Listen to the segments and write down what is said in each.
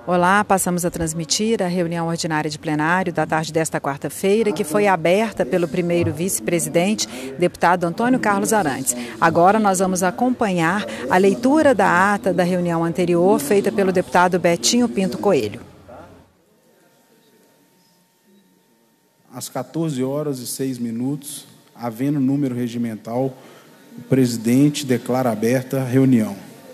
Olá, passamos a transmitir a reunião ordinária de plenário da tarde desta quarta-feira, que foi aberta pelo primeiro vice-presidente, deputado Antônio Carlos Arantes. Agora nós vamos acompanhar a leitura da ata da reunião anterior, feita pelo deputado Betinho Pinto Coelho. Às 14h06, havendo número regimental, o presidente declara aberta a reunião.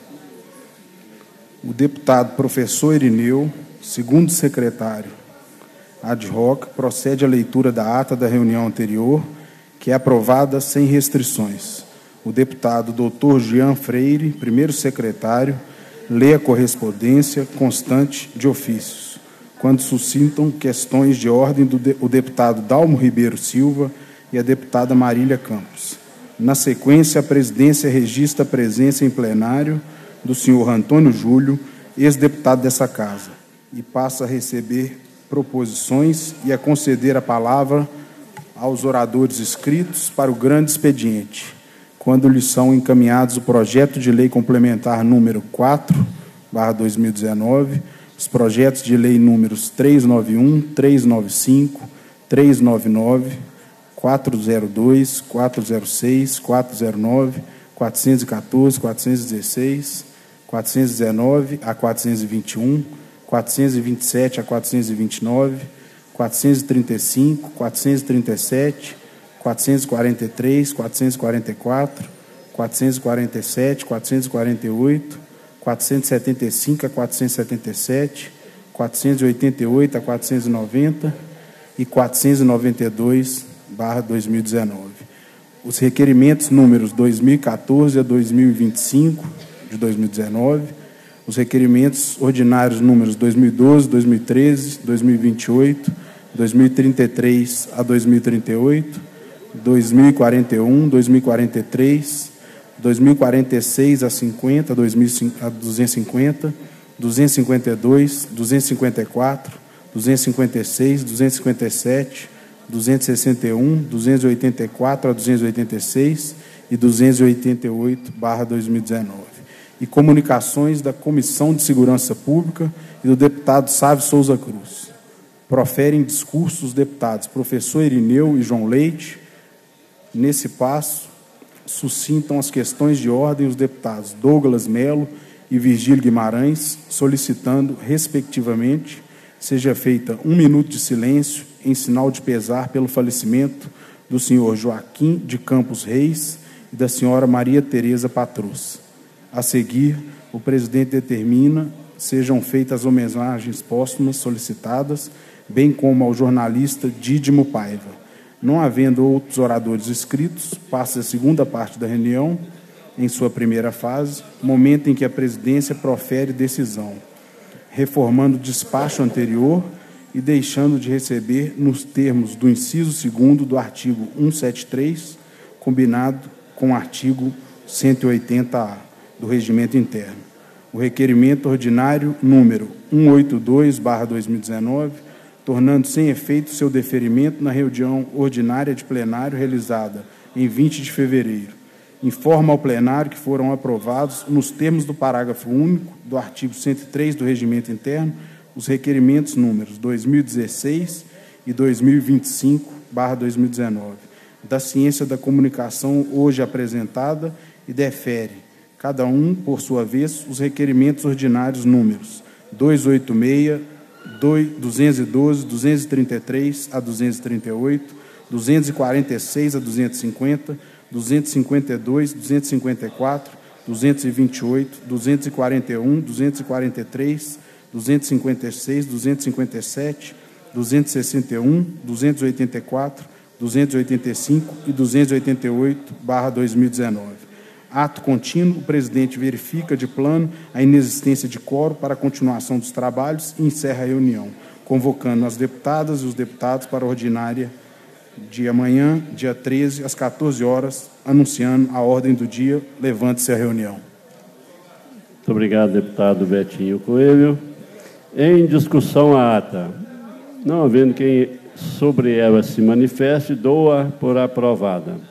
O deputado professor Irineu, segundo secretário ad hoc, procede à leitura da ata da reunião anterior, que é aprovada sem restrições. O deputado doutor Jean Freire, primeiro secretário, lê a correspondência constante de ofícios, quando suscitam questões de ordem o deputado Dalmo Ribeiro Silva e a deputada Marília Campos. Na sequência, a presidência registra a presença em plenário do senhor Antônio Júlio, ex-deputado dessa Casa, e passa a receber proposições e a conceder a palavra aos oradores inscritos para o grande expediente, quando lhes são encaminhados o projeto de lei complementar número 4/2019, os projetos de lei números 391, 395, 399, 402, 406, 409, 414, 416, 419 a 421, 427 a 429, 435, 437, 443, 444, 447, 448, 475 a 477, 488 a 490 e 492/2019. Os requerimentos números 2014 a 2025 de 2019, os requerimentos ordinários números 2012, 2013, 2028, 2033 a 2038, 2041, 2043, 2046 a 50, a 250, 252, 254, 256, 257, 261, 284 a 286 e 288/2019. E comunicações da Comissão de Segurança Pública e do deputado Sávio Souza Cruz. Proferem discursos os deputados professor Irineu e João Leite. Nesse passo, suscitam as questões de ordem os deputados Douglas Melo e Virgílio Guimarães, solicitando, respectivamente, seja feita 1 minuto de silêncio em sinal de pesar pelo falecimento do senhor Joaquim de Campos Reis e da senhora Maria Tereza Patrus. A seguir, o presidente determina sejam feitas homenagens póstumas solicitadas, bem como ao jornalista Dídimo Paiva. Não havendo outros oradores inscritos, passa a segunda parte da reunião, em sua primeira fase, momento em que a presidência profere decisão, reformando o despacho anterior e deixando de receber nos termos do inciso 2º do artigo 173, combinado com o artigo 180-A do Regimento Interno. O requerimento ordinário número 182/2019, tornando sem efeito seu deferimento na reunião ordinária de plenário realizada em 20 de fevereiro. Informa ao plenário que foram aprovados, nos termos do parágrafo único do artigo 103 do Regimento Interno, os requerimentos números 2016 e 2025/2019, da ciência da comunicação hoje apresentada, e defere, cada um, por sua vez, os requerimentos ordinários números 286, 212, 233 a 238, 246 a 250, 252, 254, 228, 241, 243, 256, 257, 261, 284, 285 e 288/2019. Ato contínuo, o presidente verifica de plano a inexistência de quórum para a continuação dos trabalhos e encerra a reunião, convocando as deputadas e os deputados para a ordinária de amanhã, dia 13, às 14 horas, anunciando a ordem do dia. Levante-se a reunião. Muito obrigado, deputado Betinho Coelho. Em discussão a ata. Não havendo quem sobre ela se manifeste, dou-a por aprovada.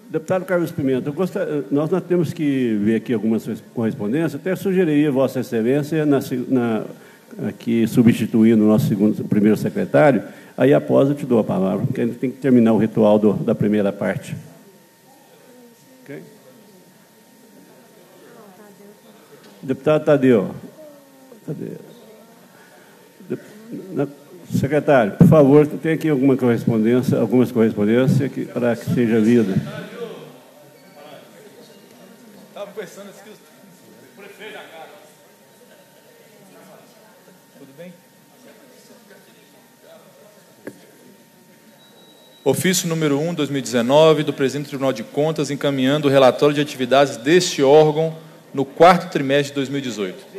Deputado Carlos Pimenta, nós temos que ver aqui algumas correspondências. Até sugeriria Vossa Excelência, aqui substituindo o nosso primeiro secretário, aí após eu te dou a palavra, porque a gente tem que terminar o ritual da primeira parte. Okay? Deputado Tadeu. Secretário, por favor, tem aqui algumas correspondências para que seja lida. Estava conversando aqui o prefeito da casa. Tudo bem? Ofício número 1, 2019, do Presidente do Tribunal de Contas, encaminhando o relatório de atividades deste órgão no quarto trimestre de 2018.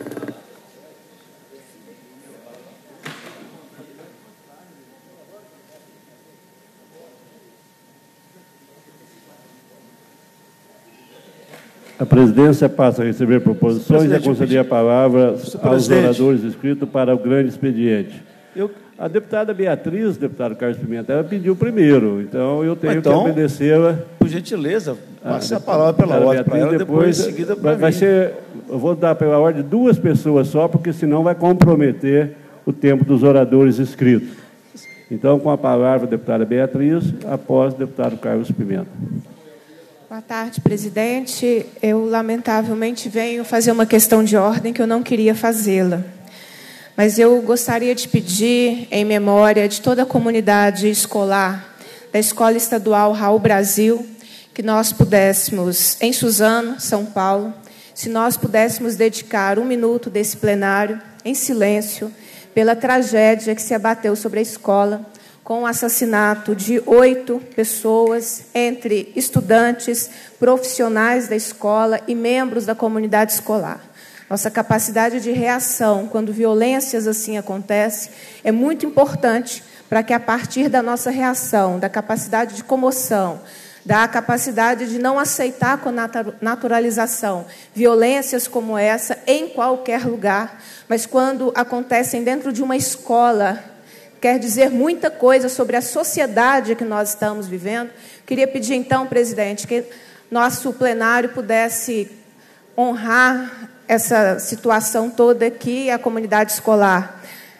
A presidência passa a receber proposições e a conceder a palavra aos oradores inscritos para o grande expediente. A deputada Beatriz, deputado Carlos Pimenta, ela pediu primeiro, então eu tenho que obedecê-la. Por gentileza, passe a palavra pela ordem para ela, depois em seguida para mim. Eu vou dar pela ordem 2 pessoas só, porque senão vai comprometer o tempo dos oradores inscritos. Então, com a palavra, a deputada Beatriz, após o deputado Carlos Pimenta. Boa tarde, presidente. Eu, lamentavelmente, venho fazer uma questão de ordem que eu não queria fazê-la. Mas eu gostaria de pedir, em memória de toda a comunidade escolar da Escola Estadual Raul Brasil, que nós pudéssemos, em Suzano, São Paulo, se nós pudéssemos dedicar 1 minuto desse plenário, em silêncio, pela tragédia que se abateu sobre a escola, com o assassinato de 8 pessoas, entre estudantes, profissionais da escola e membros da comunidade escolar. Nossa capacidade de reação, quando violências assim acontecem, é muito importante para que, a partir da nossa reação, da capacidade de comoção, da capacidade de não aceitar com naturalização violências como essa em qualquer lugar, mas quando acontecem dentro de uma escola, quer dizer muita coisa sobre a sociedade que nós estamos vivendo. Queria pedir, então, presidente, que nosso plenário pudesse honrar essa situação toda que a comunidade escolar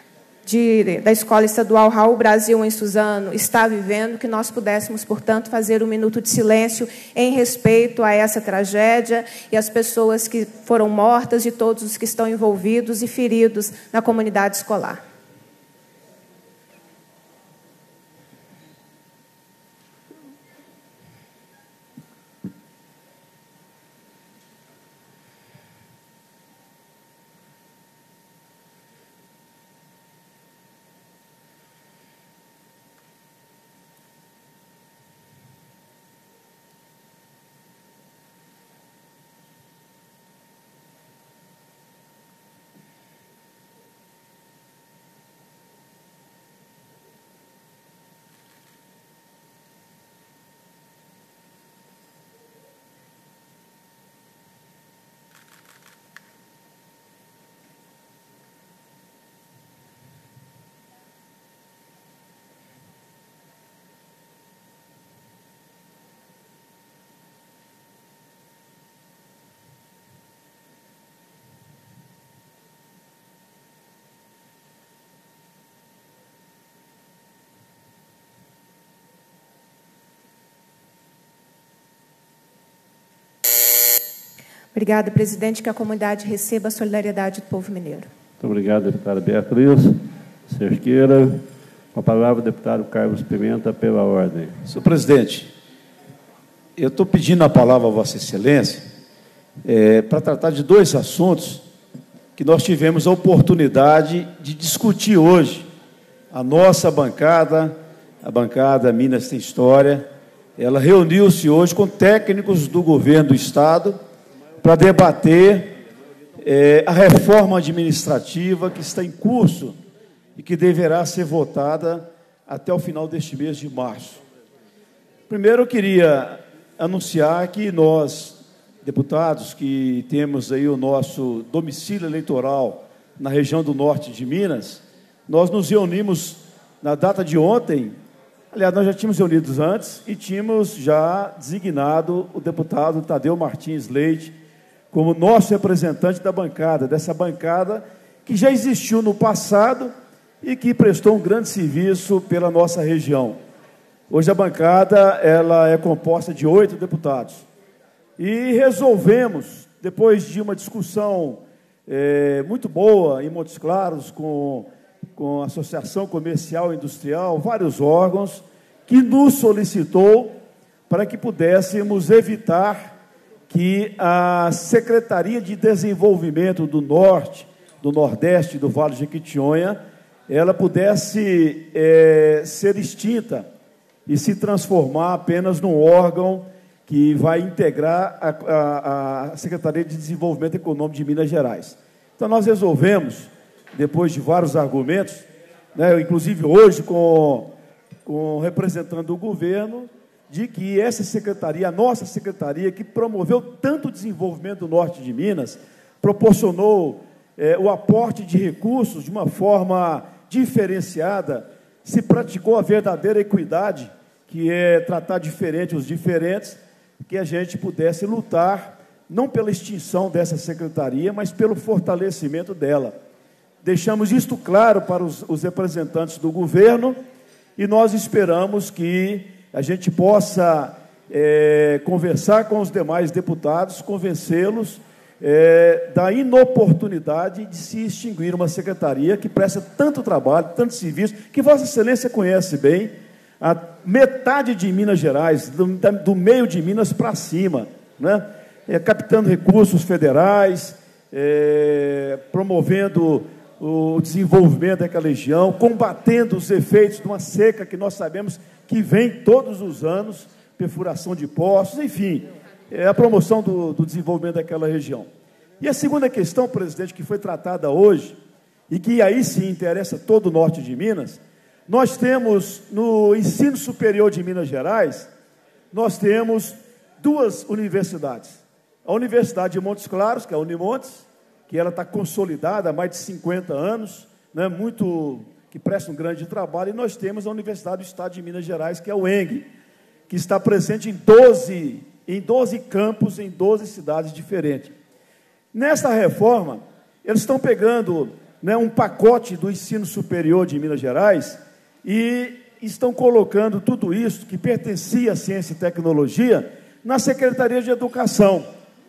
da Escola Estadual Raul Brasil, em Suzano, está vivendo, que nós pudéssemos, portanto, fazer 1 minuto de silêncio em respeito a essa tragédia e as pessoas que foram mortas e todos os que estão envolvidos e feridos na comunidade escolar. Obrigada, presidente, que a comunidade receba a solidariedade do povo mineiro. Muito obrigado, deputada Beatriz Cerqueira. Com a palavra, o deputado Carlos Pimenta, pela ordem. Senhor presidente, eu estou pedindo a palavra a Vossa Excelência para tratar de 2 assuntos que nós tivemos a oportunidade de discutir hoje. A nossa bancada, a bancada Minas Tem História, ela reuniu-se hoje com técnicos do governo do Estado para debater a reforma administrativa que está em curso e que deverá ser votada até o final deste mês de março. Primeiro, eu queria anunciar que nós, deputados que temos aí o nosso domicílio eleitoral na região do norte de Minas, nós nos reunimos na data de ontem, Aliás, nós já tínhamos reunidos antes e tínhamos já designado o deputado Tadeu Martins Leite como nosso representante da bancada, dessa bancada que já existiu no passado e que prestou um grande serviço pela nossa região. Hoje a bancada ela é composta de 8 deputados. E resolvemos, depois de uma discussão muito boa em Montes Claros, com a Associação Comercial e Industrial, vários órgãos, que nos solicitou para que pudéssemos evitar que a Secretaria de Desenvolvimento do Norte, do Nordeste e do Vale de Jequitinhonha, ela pudesse ser extinta e se transformar apenas num órgão que vai integrar a Secretaria de Desenvolvimento Econômico de Minas Gerais. Então, nós resolvemos, depois de vários argumentos, né, inclusive hoje com o representante do governo, de que essa secretaria, a nossa secretaria, que promoveu tanto o desenvolvimento do norte de Minas, proporcionou o aporte de recursos de uma forma diferenciada, se praticou a verdadeira equidade, que é tratar diferente os diferentes, que a gente pudesse lutar, não pela extinção dessa secretaria, mas pelo fortalecimento dela. Deixamos isto claro para os representantes do governo e nós esperamos que a gente possa conversar com os demais deputados, convencê-los da inoportunidade de se extinguir uma secretaria que presta tanto trabalho, tanto serviço, que Vossa Excelência conhece bem, a metade de Minas Gerais, do meio de Minas para cima, né? Captando recursos federais, promovendo o desenvolvimento daquela região, combatendo os efeitos de uma seca que nós sabemos que vem todos os anos, perfuração de poços, enfim, a promoção do desenvolvimento daquela região. E a segunda questão, presidente, que foi tratada hoje, e que aí sim interessa todo o norte de Minas, nós temos, no ensino superior de Minas Gerais, nós temos 2 universidades. A Universidade de Montes Claros, que é a Unimontes, que ela está consolidada há mais de 50 anos, né, que presta um grande trabalho, e nós temos a Universidade do Estado de Minas Gerais, que é o ENG, que está presente em 12 campos, em 12 cidades diferentes. Nessa reforma, eles estão pegando, né, um pacote do ensino superior de Minas Gerais e estão colocando tudo isso que pertencia à ciência e tecnologia na Secretaria de Educação.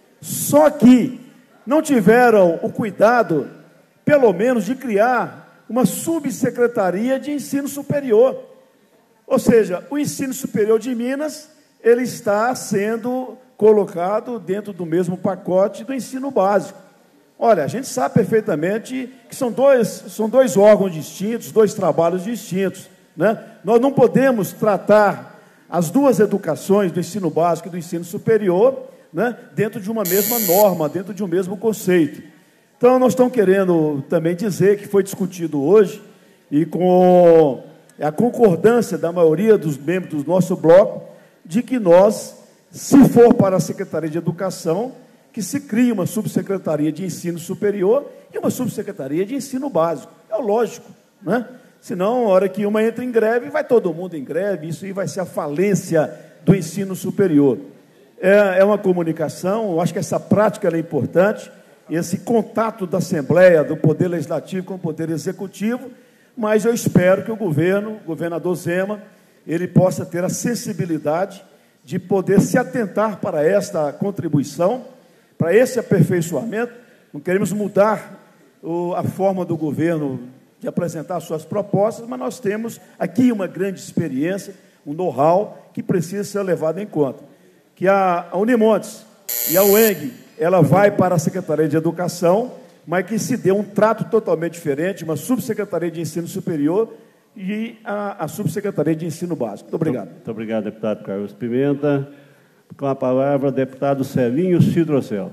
Só que não tiveram o cuidado, pelo menos, de criar uma subsecretaria de ensino superior. Ou seja, o ensino superior de Minas, ele está sendo colocado dentro do mesmo pacote do ensino básico. Olha, a gente sabe perfeitamente que são dois órgãos distintos, 2 trabalhos distintos, né? Nós não podemos tratar as 2 educações, do ensino básico e do ensino superior, né, dentro de uma mesma norma, dentro de um mesmo conceito. Então, nós estamos querendo também dizer que foi discutido hoje, e com a concordância da maioria dos membros do nosso bloco, de que nós, se for para a Secretaria de Educação, que se crie uma subsecretaria de ensino superior e uma subsecretaria de ensino básico. É o lógico, né? Senão, a hora que uma entra em greve, vai todo mundo em greve, isso aí vai ser a falência do ensino superior. É uma comunicação, eu acho que essa prática é importante, esse contato da Assembleia, do Poder Legislativo com o Poder Executivo, mas eu espero que o governador Zema, ele possa ter a sensibilidade de poder se atentar para esta contribuição, para esse aperfeiçoamento. Não queremos mudar a forma do governo de apresentar suas propostas, mas nós temos aqui uma grande experiência, um know-how que precisa ser levado em conta. Que a Unimontes e a UENG, ela vai para a Secretaria de Educação, mas que se dê um trato totalmente diferente, uma subsecretaria de ensino superior e a subsecretaria de ensino básico. Muito obrigado. Muito obrigado, deputado Carlos Pimenta. Com a palavra, deputado Celinho Cidrocel.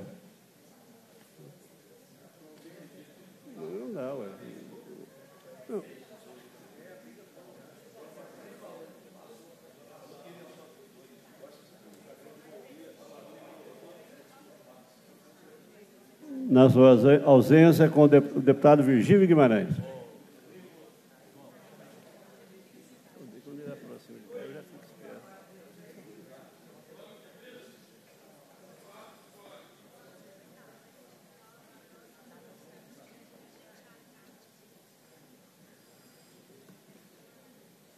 Na sua ausência, com o deputado Virgílio Guimarães.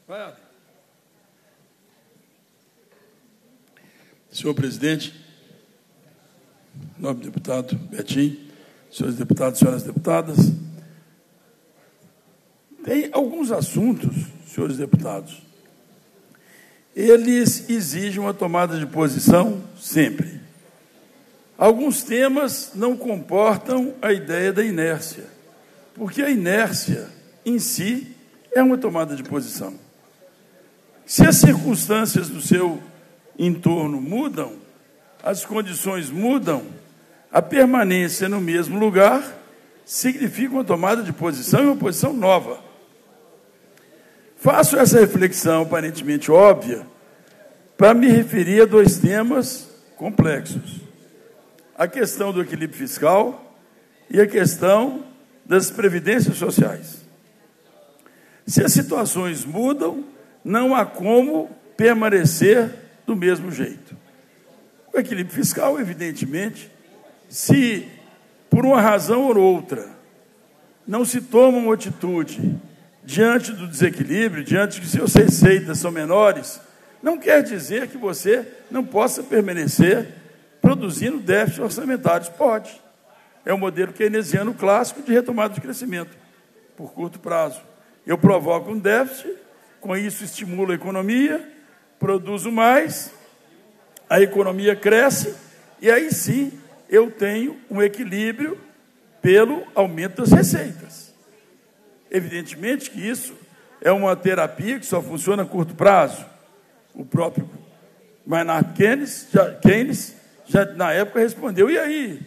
Senhor presidente, nobre deputado Betinho, senhores deputados e senhoras deputadas, tem alguns assuntos, senhores deputados, eles exigem uma tomada de posição sempre. Alguns temas não comportam a ideia da inércia, porque a inércia, em si, é uma tomada de posição. Se as circunstâncias do seu entorno mudam, as condições mudam, a permanência no mesmo lugar significa uma tomada de posição e uma posição nova. Faço essa reflexão aparentemente óbvia para me referir a dois temas complexos: a questão do equilíbrio fiscal e a questão das previdências sociais. Se as situações mudam, não há como permanecer do mesmo jeito. O equilíbrio fiscal, evidentemente, se por uma razão ou outra não se toma uma atitude diante do desequilíbrio, diante de que suas receitas são menores, não quer dizer que você não possa permanecer produzindo déficits orçamentários. Pode. É o modelo keynesiano clássico de retomada de crescimento por curto prazo. Eu provoco um déficit, com isso estimulo a economia, produzo mais, a economia cresce, e aí sim eu tenho um equilíbrio pelo aumento das receitas. Evidentemente que isso é uma terapia que só funciona a curto prazo. O próprio Maynard Keynes já na época respondeu: e aí?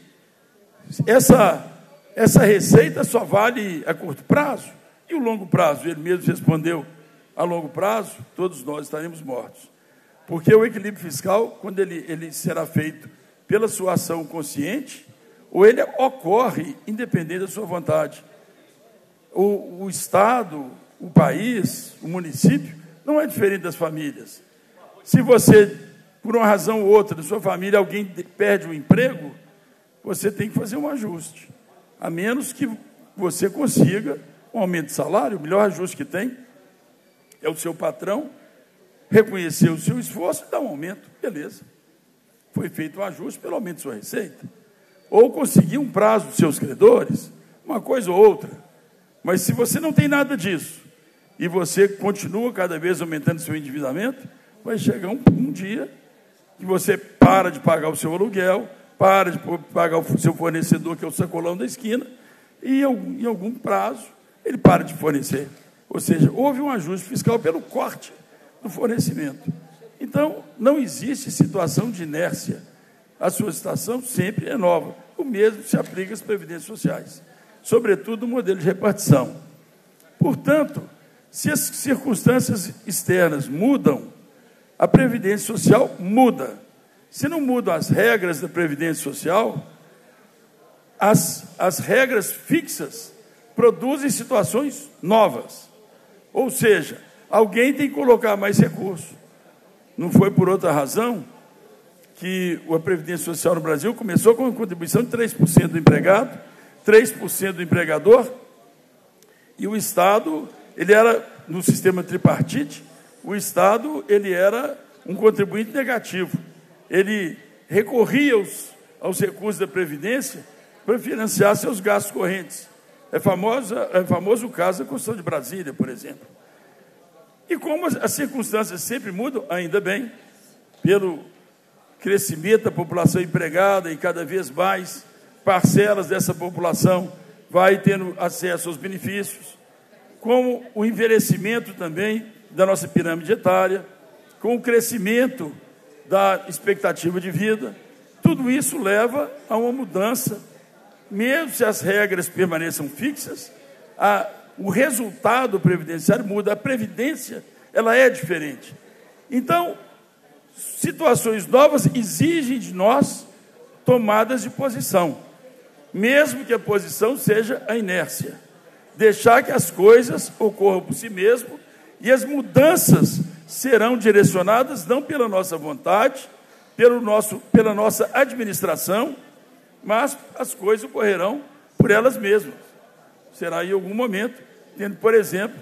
Essa receita só vale a curto prazo? E o longo prazo? Ele mesmo respondeu: a longo prazo, todos nós estaremos mortos. Porque o equilíbrio fiscal, quando ele será feito pela sua ação consciente, ou ele ocorre independente da sua vontade. O Estado, o país, o município, não é diferente das famílias. Se você, por uma razão ou outra, da sua família, alguém perde o emprego, você tem que fazer um ajuste. A menos que você consiga um aumento de salário, o melhor ajuste que tem é o seu patrão reconhecer o seu esforço e dar um aumento. Beleza. Foi feito um ajuste pelo aumento de sua receita. Ou conseguir um prazo dos seus credores, uma coisa ou outra. Mas se você não tem nada disso e você continua cada vez aumentando seu endividamento, vai chegar um dia que você para de pagar o seu aluguel, para de pagar o seu fornecedor, que é o sacolão da esquina, e em algum prazo ele para de fornecer. Ou seja, houve um ajuste fiscal pelo corte do fornecimento. Então, não existe situação de inércia. A sua situação sempre é nova. O mesmo se aplica às previdências sociais, sobretudo o modelo de repartição. Portanto, se as circunstâncias externas mudam, a Previdência Social muda. Se não mudam as regras da Previdência Social, as regras fixas produzem situações novas. Ou seja, alguém tem que colocar mais recursos. Não foi por outra razão que a Previdência Social no Brasil começou com uma contribuição de 3% do empregado, 3% do empregador, e o Estado, ele era, no sistema tripartite, o Estado, ele era um contribuinte negativo. Ele recorria aos recursos da Previdência para financiar seus gastos correntes. É famoso o caso da construção de Brasília, por exemplo. E como as circunstâncias sempre mudam, ainda bem, pelo crescimento da população empregada e cada vez mais parcelas dessa população vai tendo acesso aos benefícios, como o envelhecimento também da nossa pirâmide etária, com o crescimento da expectativa de vida, tudo isso leva a uma mudança, mesmo se as regras permaneçam fixas, o resultado previdenciário muda, a previdência ela é diferente. Então, situações novas exigem de nós tomadas de posição, mesmo que a posição seja a inércia, deixar que as coisas ocorram por si mesmo, e as mudanças serão direcionadas não pela nossa vontade, pela nossa administração, mas as coisas ocorrerão por elas mesmas. Será em algum momento, tendo, por exemplo,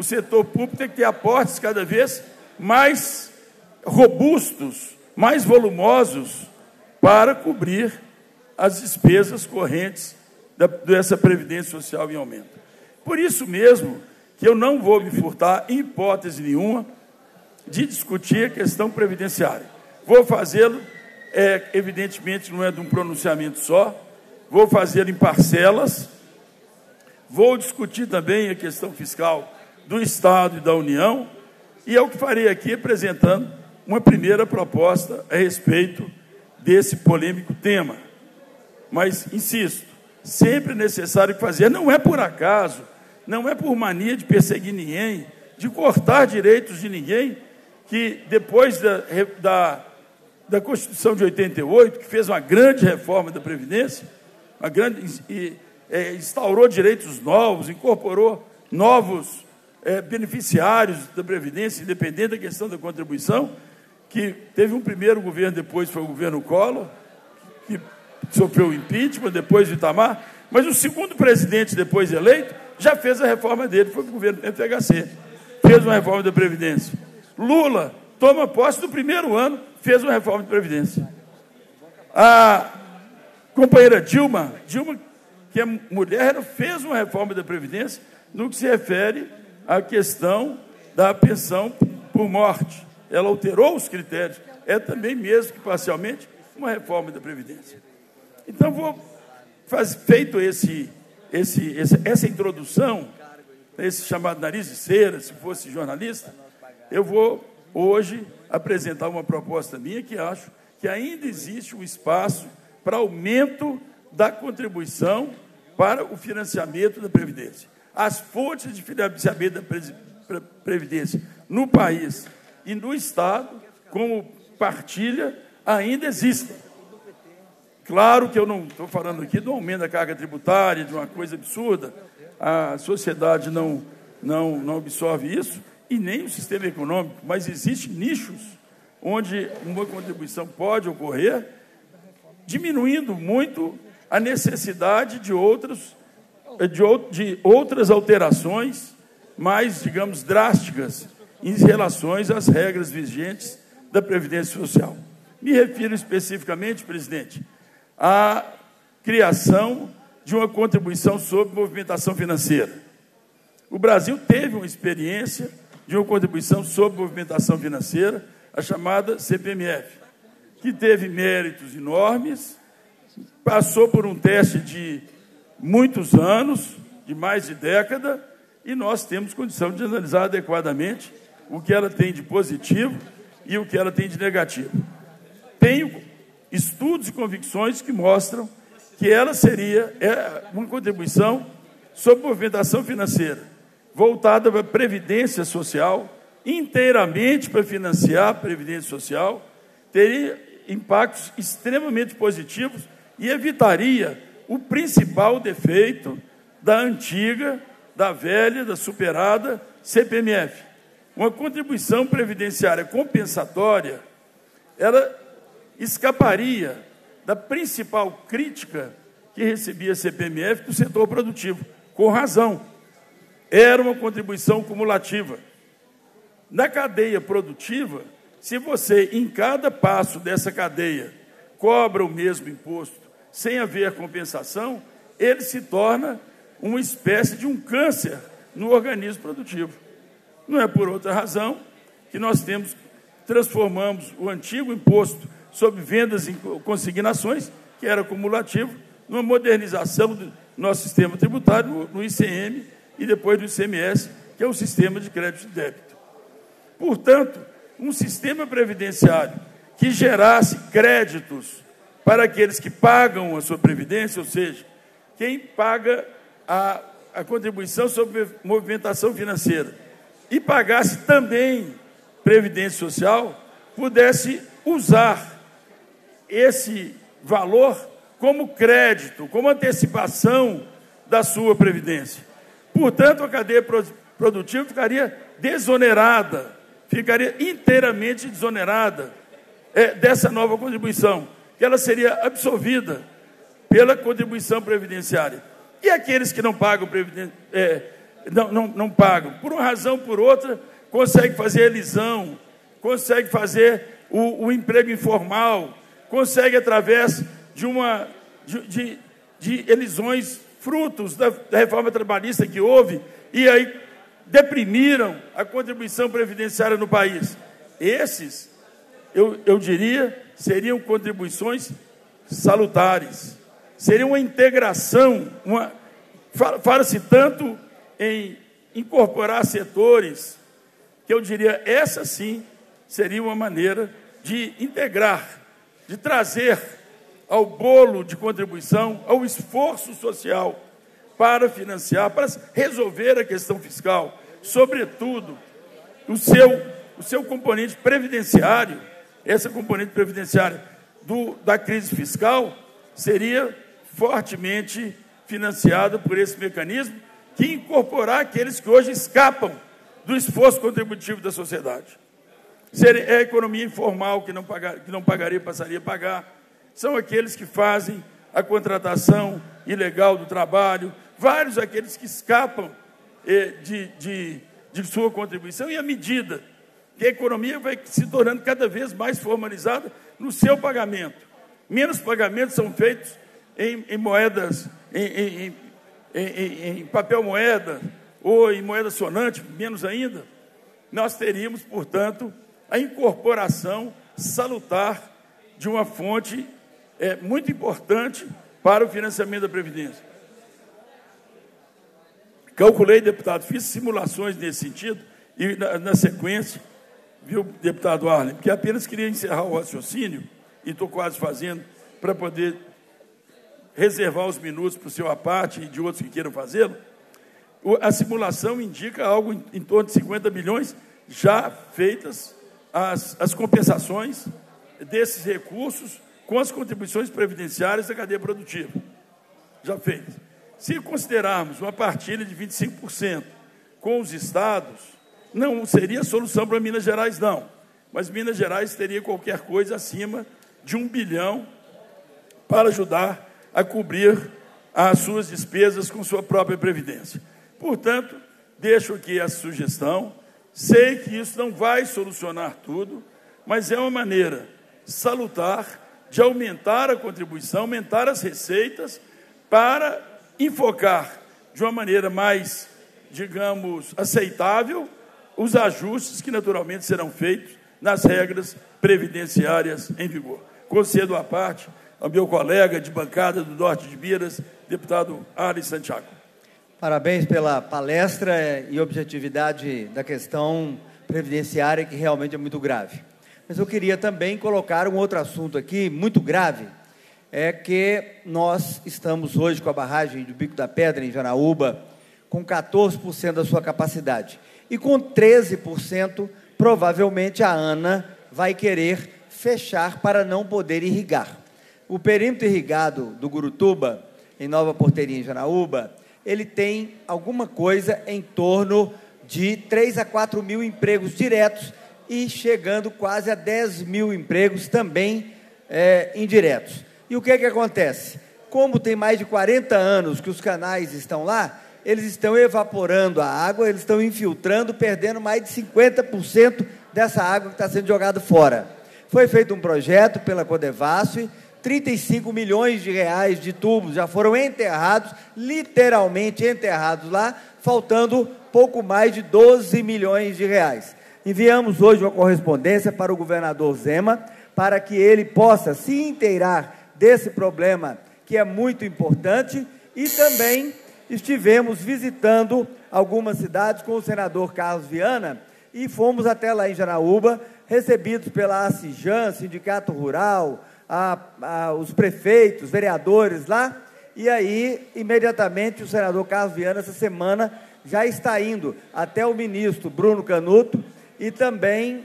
o setor público tem que ter aportes cada vez mais robustos, mais volumosos, para cobrir as despesas correntes dessa Previdência Social em aumento. Por isso mesmo que eu não vou me furtar, em hipótese nenhuma, de discutir a questão previdenciária. Vou fazê-lo, evidentemente, não é de um pronunciamento só, vou fazê-lo em parcelas, vou discutir também a questão fiscal do Estado e da União, e é o que farei aqui, apresentando uma primeira proposta a respeito desse polêmico tema. Mas, insisto, sempre necessário fazer, não é por acaso, não é por mania de perseguir ninguém, de cortar direitos de ninguém, que depois da Constituição de 88, que fez uma grande reforma da Previdência, instaurou direitos novos, incorporou novos beneficiários da Previdência, independente da questão da contribuição, que teve um primeiro governo, depois foi o governo Collor, que sofreu o impeachment, depois o Itamar, mas o segundo presidente, depois eleito, já fez a reforma dele, foi o governo do FHC, fez uma reforma da Previdência. Lula toma posse no primeiro ano, fez uma reforma de Previdência. A companheira Dilma, que é mulher, fez uma reforma da Previdência no que se refere à questão da pensão por morte. Ela alterou os critérios, é também, mesmo que parcialmente, uma reforma da Previdência. Então, feito essa introdução, esse chamado nariz de cera, se fosse jornalista, eu vou, hoje, apresentar uma proposta minha que acho que ainda existe um espaço para aumento da contribuição para o financiamento da Previdência. As fontes de financiamento da Previdência no país e no Estado, como partilha, ainda existem. Claro que eu não estou falando aqui do aumento da carga tributária, de uma coisa absurda, a sociedade não absorve isso, e nem o sistema econômico, mas existem nichos onde uma contribuição pode ocorrer, diminuindo muito a necessidade de outras alterações mais, digamos, drásticas em relação às regras vigentes da Previdência Social. Me refiro especificamente, presidente, à criação de uma contribuição sobre movimentação financeira. O Brasil teve uma experiência de uma contribuição sobre movimentação financeira, a chamada CPMF, que teve méritos enormes, passou por um teste de muitos anos, de mais de década, e nós temos condição de analisar adequadamente o que ela tem de positivo e o que ela tem de negativo. Tenho estudos e convicções que mostram que ela seria uma contribuição sobre movimentação financeira, voltada para a Previdência Social, inteiramente para financiar a Previdência Social, teria impactos extremamente positivos e evitaria o principal defeito da antiga, da velha, da superada CPMF. Uma contribuição previdenciária compensatória, ela escaparia da principal crítica que recebia a CPMF do setor produtivo, com razão. Era uma contribuição cumulativa. Na cadeia produtiva, se você, em cada passo dessa cadeia, cobra o mesmo imposto sem haver compensação, ele se torna uma espécie de um câncer no organismo produtivo. Não é por outra razão que nós transformamos o antigo imposto sobre vendas em consignações, que era cumulativo, numa modernização do nosso sistema tributário, no ICM e depois do ICMS, que é o sistema de crédito e débito. Portanto, um sistema previdenciário que gerasse créditos para aqueles que pagam a sua previdência, ou seja, quem paga a contribuição sobre movimentação financeira, e pagasse também Previdência Social, pudesse usar esse valor como crédito, como antecipação da sua Previdência. Portanto, a cadeia produtiva ficaria desonerada, ficaria inteiramente desonerada dessa nova contribuição, que ela seria absorvida pela contribuição previdenciária. E aqueles que não pagam não pagam. Por uma razão ou por outra, consegue fazer elisão, consegue fazer o emprego informal, consegue através de elisões frutos da reforma trabalhista que houve, e aí deprimiram a contribuição previdenciária no país. Esses, eu diria, seriam contribuições salutares, seria uma integração, fala-se tanto em incorporar setores, que eu diria, essa sim seria uma maneira de integrar, de trazer ao bolo de contribuição, ao esforço social para financiar, para resolver a questão fiscal, sobretudo o seu componente previdenciário, essa componente previdenciária da crise fiscal seria fortemente financiada por esse mecanismo que incorporar aqueles que hoje escapam do esforço contributivo da sociedade. É a economia informal que não pagaria, passaria a pagar, são aqueles que fazem a contratação ilegal do trabalho, vários aqueles que escapam de sua contribuição, e à medida que a economia vai se tornando cada vez mais formalizada no seu pagamento. Menos pagamentos são feitos em moedas, em papel moeda, ou em moeda sonante, menos ainda. Nós teríamos, portanto, a incorporação salutar de uma fonte muito importante para o financiamento da Previdência. Calculei, deputado, fiz simulações nesse sentido, e na sequência, viu, deputado Arlen, porque apenas queria encerrar o raciocínio, e estou quase fazendo, para poder reservar os minutos para o seu à parte e de outros que queiram fazê-lo. A simulação indica algo em torno de 50 bilhões já feitas as compensações desses recursos com as contribuições previdenciárias da cadeia produtiva. Já feitas. Se considerarmos uma partilha de 25% com os estados, não seria solução para Minas Gerais, não. Mas Minas Gerais teria qualquer coisa acima de 1 bilhão para ajudar a cobrir as suas despesas com sua própria previdência. Portanto, deixo aqui a sugestão. Sei que isso não vai solucionar tudo, mas é uma maneira salutar de aumentar a contribuição, aumentar as receitas, para enfocar de uma maneira mais, digamos, aceitável os ajustes que naturalmente serão feitos nas regras previdenciárias em vigor. Concedo à parte ao meu colega de bancada do Norte de Minas, deputado Arlen Santiago. Parabéns pela palestra e objetividade da questão previdenciária, que realmente é muito grave. Mas eu queria também colocar um outro assunto aqui, muito grave, é que nós estamos hoje com a barragem do Bico da Pedra, em Janaúba, com 14% da sua capacidade. E com 13%, provavelmente a ANA vai querer fechar para não poder irrigar. O perímetro irrigado do Gurutuba, em Nova Porteirinha, em Janaúba, ele tem alguma coisa em torno de 3 a 4 mil empregos diretos e chegando quase a 10 mil empregos também indiretos. E o que acontece? Como tem mais de 40 anos que os canais estão lá, eles estão evaporando a água, eles estão infiltrando, perdendo mais de 50% dessa água que está sendo jogada fora. Foi feito um projeto pela Codevasf, 35 milhões de reais de tubos já foram enterrados, literalmente enterrados lá, faltando pouco mais de 12 milhões de reais. Enviamos hoje uma correspondência para o governador Zema, para que ele possa se inteirar desse problema, que é muito importante, e também estivemos visitando algumas cidades com o senador Carlos Viana, e fomos até lá em Janaúba, recebidos pela ACIJAN, Sindicato Rural, os prefeitos, vereadores lá, e aí, imediatamente, o senador Carlos Viana, essa semana, já está indo até o ministro Bruno Canuto, e também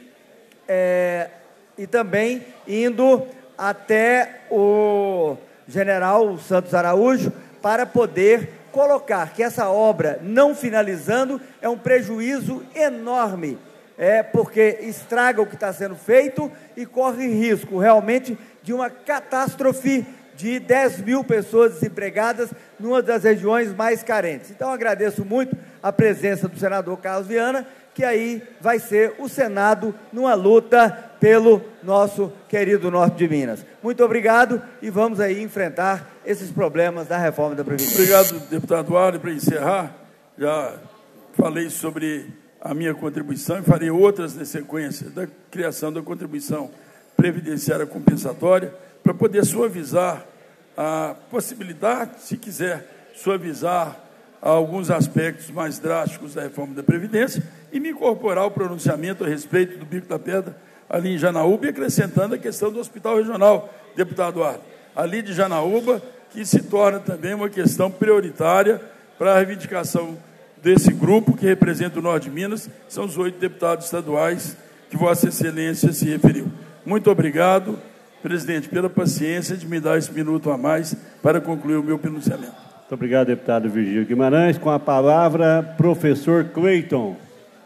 indo até o general Santos Araújo, para poder colocar que essa obra, não finalizando, é um prejuízo enorme, porque estraga o que está sendo feito e corre risco, realmente, de uma catástrofe de 10 mil pessoas desempregadas numa das regiões mais carentes. Então, agradeço muito a presença do senador Carlos Viana, que aí vai ser o Senado numa luta pelo nosso querido norte de Minas. Muito obrigado e vamos aí enfrentar esses problemas da reforma da Previdência. Obrigado, deputado Arley. Para encerrar, já falei sobre a minha contribuição e farei outras na sequência da criação da contribuição previdenciária compensatória para poder suavizar a possibilidade, se quiser, suavizar alguns aspectos mais drásticos da reforma da Previdência e me incorporar ao pronunciamento a respeito do Bico da Pedra ali em Janaúba e acrescentando a questão do Hospital Regional, deputado Arley, ali de Janaúba, que se torna também uma questão prioritária para a reivindicação desse grupo que representa o Norte de Minas, são os 8 deputados estaduais que Vossa Excelência se referiu. Muito obrigado, presidente, pela paciência de me dar esse minuto a mais para concluir o meu pronunciamento. Muito obrigado, deputado Virgílio Guimarães. Com a palavra, professor Cleiton.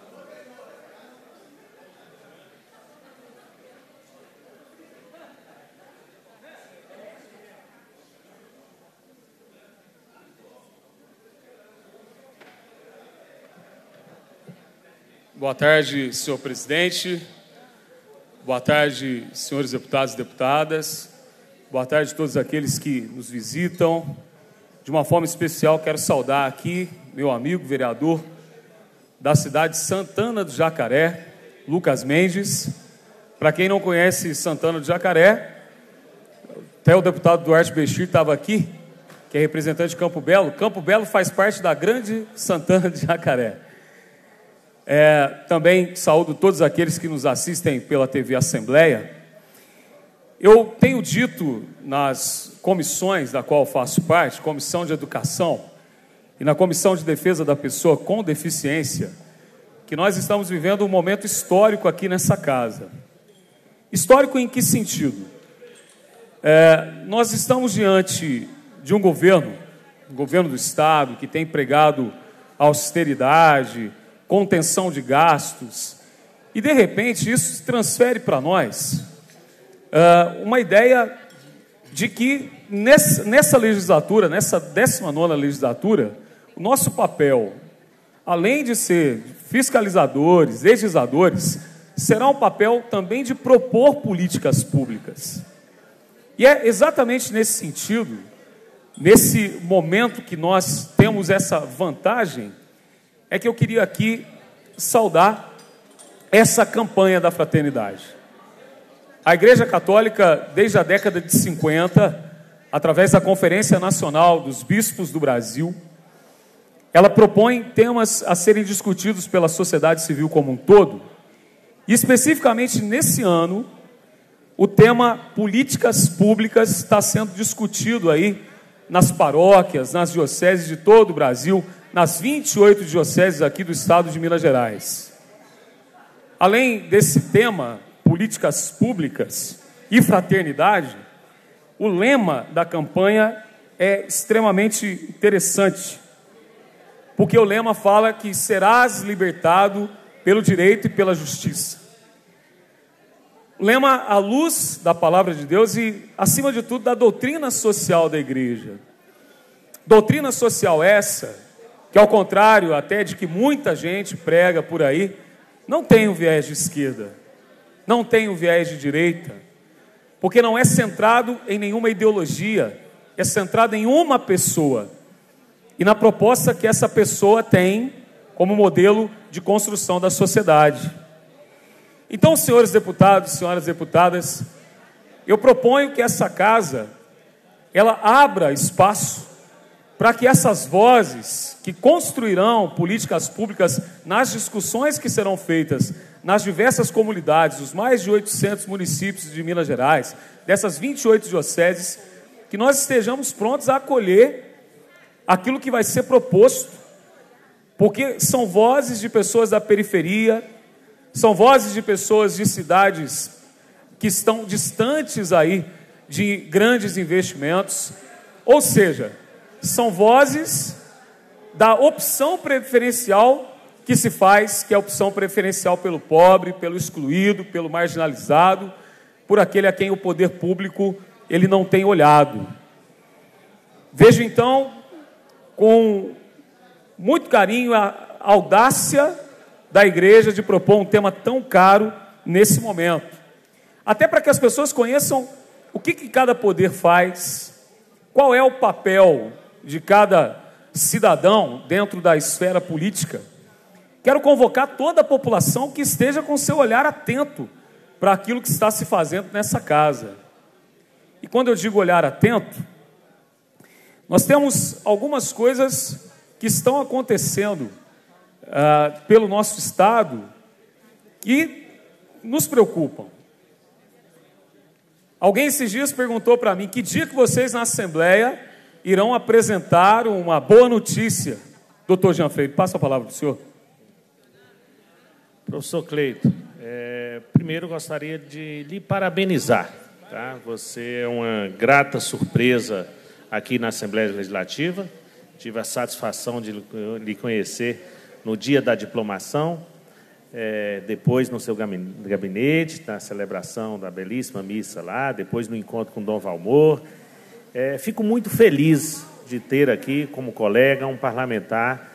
Boa tarde, senhor presidente. Boa tarde, senhores deputados e deputadas. Boa tarde a todos aqueles que nos visitam. De uma forma especial, quero saudar aqui meu amigo vereador da cidade de Santana do Jacaré, Lucas Mendes. Para quem não conhece Santana do Jacaré, até o deputado Duarte Bechir estava aqui, que é representante de Campo Belo. Campo Belo faz parte da grande Santana de Jacaré. Também saúdo todos aqueles que nos assistem pela TV Assembleia. Eu tenho dito nas comissões da qual faço parte, Comissão de Educação e na Comissão de Defesa da Pessoa com Deficiência, que nós estamos vivendo um momento histórico aqui nessa casa. Histórico em que sentido? Nós estamos diante de um governo do Estado, que tem pregado austeridade, contenção de gastos, e de repente isso se transfere para nós uma ideia de que nessa legislatura, nessa 19ª legislatura, o nosso papel, além de ser fiscalizadores, legisladores, será um papel também de propor políticas públicas. E é exatamente nesse sentido, nesse momento que nós temos essa vantagem, é que eu queria aqui saudar essa campanha da fraternidade. A Igreja Católica, desde a década de 50, através da Conferência Nacional dos Bispos do Brasil, ela propõe temas a serem discutidos pela sociedade civil como um todo, e especificamente nesse ano, o tema políticas públicas está sendo discutido aí nas paróquias, nas dioceses de todo o Brasil, nas 28 dioceses aqui do estado de Minas Gerais. Além desse tema, políticas públicas e fraternidade, o lema da campanha é extremamente interessante, porque o lema fala que serás libertado pelo direito e pela justiça. O lema à luz da palavra de Deus e, acima de tudo, da doutrina social da igreja. Doutrina social essa que, ao contrário até de que muita gente prega por aí, não tem um viés de esquerda, não tem um viés de direita, porque não é centrado em nenhuma ideologia, é centrado em uma pessoa, e na proposta que essa pessoa tem como modelo de construção da sociedade. Então, senhores deputados, senhoras deputadas, eu proponho que essa casa, ela abra espaço para que essas vozes que construirão políticas públicas nas discussões que serão feitas nas diversas comunidades, os mais de 800 municípios de Minas Gerais, dessas 28 dioceses, que nós estejamos prontos a acolher aquilo que vai ser proposto, porque são vozes de pessoas da periferia, são vozes de pessoas de cidades que estão distantes aí de grandes investimentos, ou seja, são vozes da opção preferencial que se faz, que é a opção preferencial pelo pobre, pelo excluído, pelo marginalizado, por aquele a quem o poder público ele não tem olhado. Vejo, então, com muito carinho a audácia da igreja de propor um tema tão caro nesse momento. Até para que as pessoas conheçam o que cada poder faz, qual é o papel de cada cidadão dentro da esfera política. Quero convocar toda a população que esteja com seu olhar atento para aquilo que está se fazendo nessa casa. E quando eu digo olhar atento, nós temos algumas coisas que estão acontecendo pelo nosso Estado que nos preocupam. Alguém esses dias perguntou para mim, que dia que vocês na Assembleia irão apresentar uma boa notícia? Doutor Jean Freire, passa a palavra para o senhor. Professor Cleito, primeiro gostaria de lhe parabenizar. Tá? Você é uma grata surpresa aqui na Assembleia Legislativa. Tive a satisfação de lhe conhecer no dia da diplomação, depois no seu gabinete, na celebração da belíssima missa lá, depois no encontro com Dom Valmor. Fico muito feliz de ter aqui como colega um parlamentar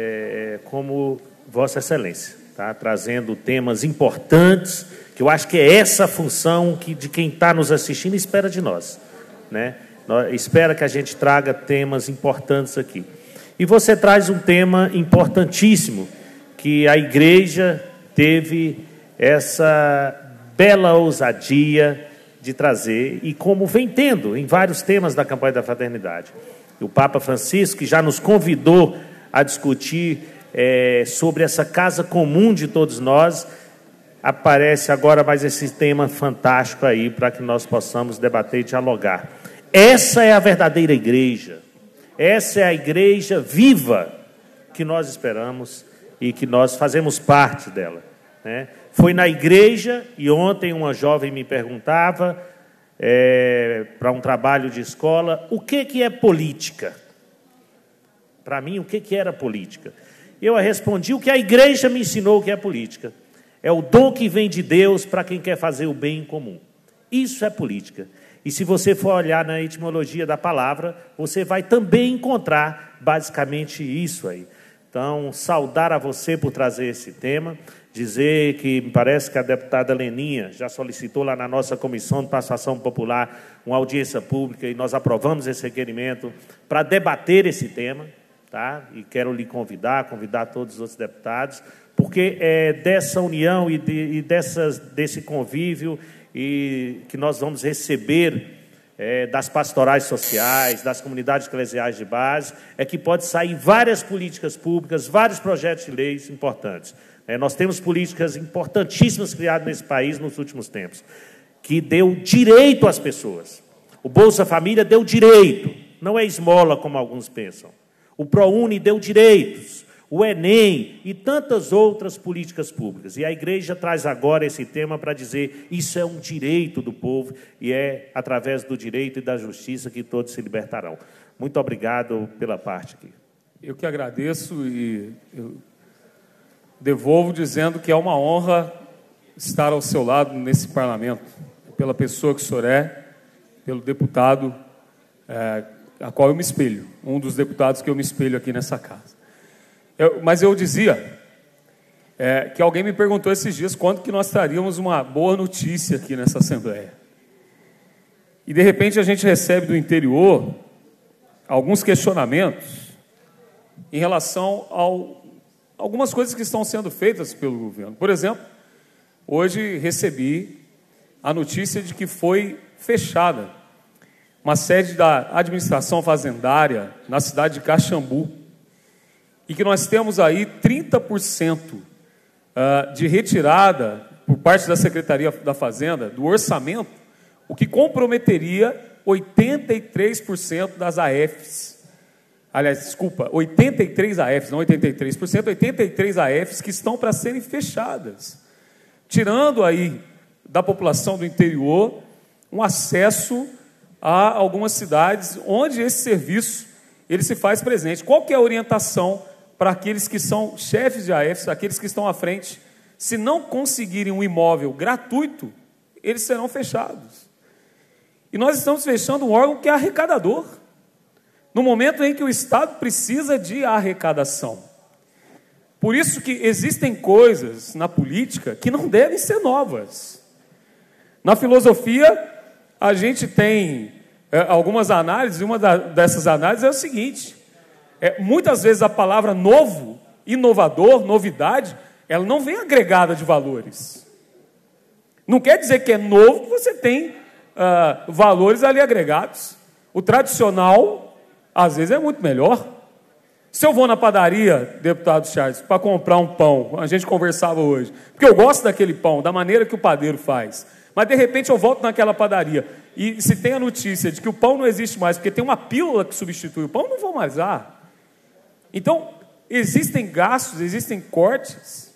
como Vossa Excelência, tá? Trazendo temas importantes, que eu acho que é essa a função de quem está nos assistindo espera de nós, né? Espera que a gente traga temas importantes aqui. E você traz um tema importantíssimo, que a igreja teve essa bela ousadia de trazer, e como vem tendo em vários temas da campanha da fraternidade. O Papa Francisco, que já nos convidou a discutir sobre essa casa comum de todos nós, aparece agora mais esse tema fantástico aí, para que nós possamos debater e dialogar. Essa é a verdadeira igreja. Essa é a igreja viva que nós esperamos e que nós fazemos parte dela, né? Foi na igreja, e ontem uma jovem me perguntava, para um trabalho de escola, o que é política? Para mim, o que era política? Eu respondi o que a igreja me ensinou que é política. É o dom que vem de Deus para quem quer fazer o bem em comum. Isso é política. E se você for olhar na etimologia da palavra, você vai também encontrar basicamente isso aí. Então, saudar a você por trazer esse tema, dizer que me parece que a deputada Leninha já solicitou lá na nossa Comissão de Participação Popular uma audiência pública, e nós aprovamos esse requerimento para debater esse tema, tá? E quero lhe convidar todos os outros deputados, porque é dessa união e desse convívio e que nós vamos receber das pastorais sociais, das comunidades eclesiais de base, que pode sair várias políticas públicas, vários projetos de leis importantes. Nós temos políticas importantíssimas criadas nesse país nos últimos tempos, que deu direito às pessoas. O Bolsa Família deu direito, não é esmola como alguns pensam. O ProUni deu direitos, o Enem e tantas outras políticas públicas. E a igreja traz agora esse tema para dizer isso é um direito do povo e é através do direito e da justiça que todos se libertarão. Muito obrigado pela parte aqui. Eu que agradeço e eu devolvo dizendo que é uma honra estar ao seu lado nesse parlamento, pela pessoa que o senhor é, pelo deputado a qual eu me espelho, um dos deputados que eu me espelho aqui nessa casa. Mas eu dizia que alguém me perguntou esses dias quando que nós traríamos uma boa notícia aqui nessa Assembleia. E, de repente, a gente recebe do interior alguns questionamentos em relação a algumas coisas que estão sendo feitas pelo governo. Por exemplo, hoje recebi a notícia de que foi fechada uma sede da administração fazendária na cidade de Caxambu, e que nós temos aí 30% de retirada por parte da Secretaria da Fazenda do orçamento, o que comprometeria 83% das AFs. Aliás, desculpa, 83 AFs, não 83%, 83 AFs que estão para serem fechadas, tirando aí da população do interior um acesso a algumas cidades onde esse serviço ele se faz presente. Qual que é a orientação para aqueles que são chefes de AFs, aqueles que estão à frente? Se não conseguirem um imóvel gratuito, eles serão fechados. E nós estamos fechando um órgão que é arrecadador. no momento em que o Estado precisa de arrecadação. Por isso que existem coisas na política que não devem ser novas. Na filosofia, a gente tem algumas análises, e uma dessas análises é o seguinte: muitas vezes a palavra novo, inovador, novidade, ela não vem agregada de valores. Não quer dizer que é novo que você tem valores ali agregados. O tradicional, às vezes, é muito melhor. Se eu vou na padaria, deputado Charles, para comprar um pão, a gente conversava hoje, porque eu gosto daquele pão, da maneira que o padeiro faz, mas de repente eu volto naquela padaria e se tem a notícia de que o pão não existe mais, porque tem uma pílula que substitui o pão, não vou mais lá. Então, existem gastos, existem cortes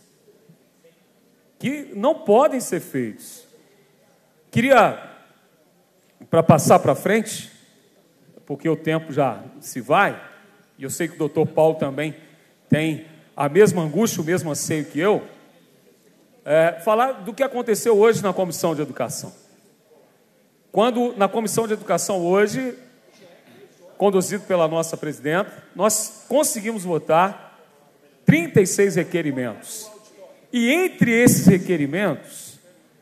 que não podem ser feitos. Queria, para passar para frente, porque o tempo já se vai, e eu sei que o doutor Paulo também tem a mesma angústia, o mesmo anseio que eu, falar do que aconteceu hoje na Comissão de Educação. Quando, na Comissão de Educação hoje, conduzido pela nossa presidenta, nós conseguimos votar 36 requerimentos. E entre esses requerimentos,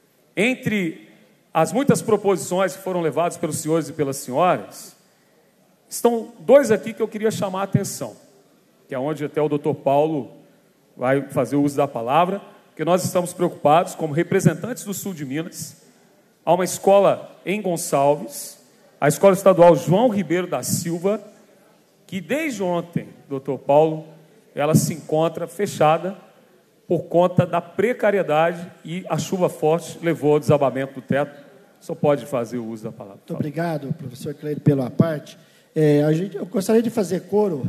entre as muitas proposições que foram levadas pelos senhores e pelas senhoras, estão dois aqui que eu queria chamar a atenção, que é onde até o doutor Paulo vai fazer o uso da palavra, porque nós estamos preocupados, como representantes do sul de Minas, há uma escola em Gonçalves, a Escola Estadual João Ribeiro da Silva, que desde ontem, doutor Paulo, ela se encontra fechada por conta da precariedade e a chuva forte levou ao desabamento do teto. Só pode fazer o uso da palavra. Muito obrigado, professor Cleide, pela parte. Eu gostaria de fazer coro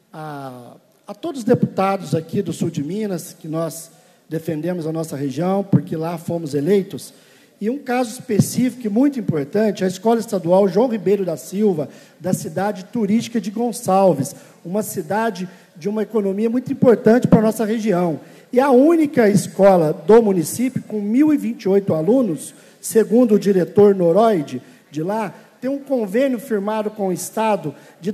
a todos os deputados aqui do sul de Minas, que nós defendemos a nossa região, porque lá fomos eleitos. E um caso específico e muito importante, a Escola Estadual João Ribeiro da Silva, da cidade turística de Gonçalves, uma cidade de uma economia muito importante para a nossa região. E a única escola do município, com 1.028 alunos, segundo o diretor Noroide de lá, tem um convênio firmado com o Estado de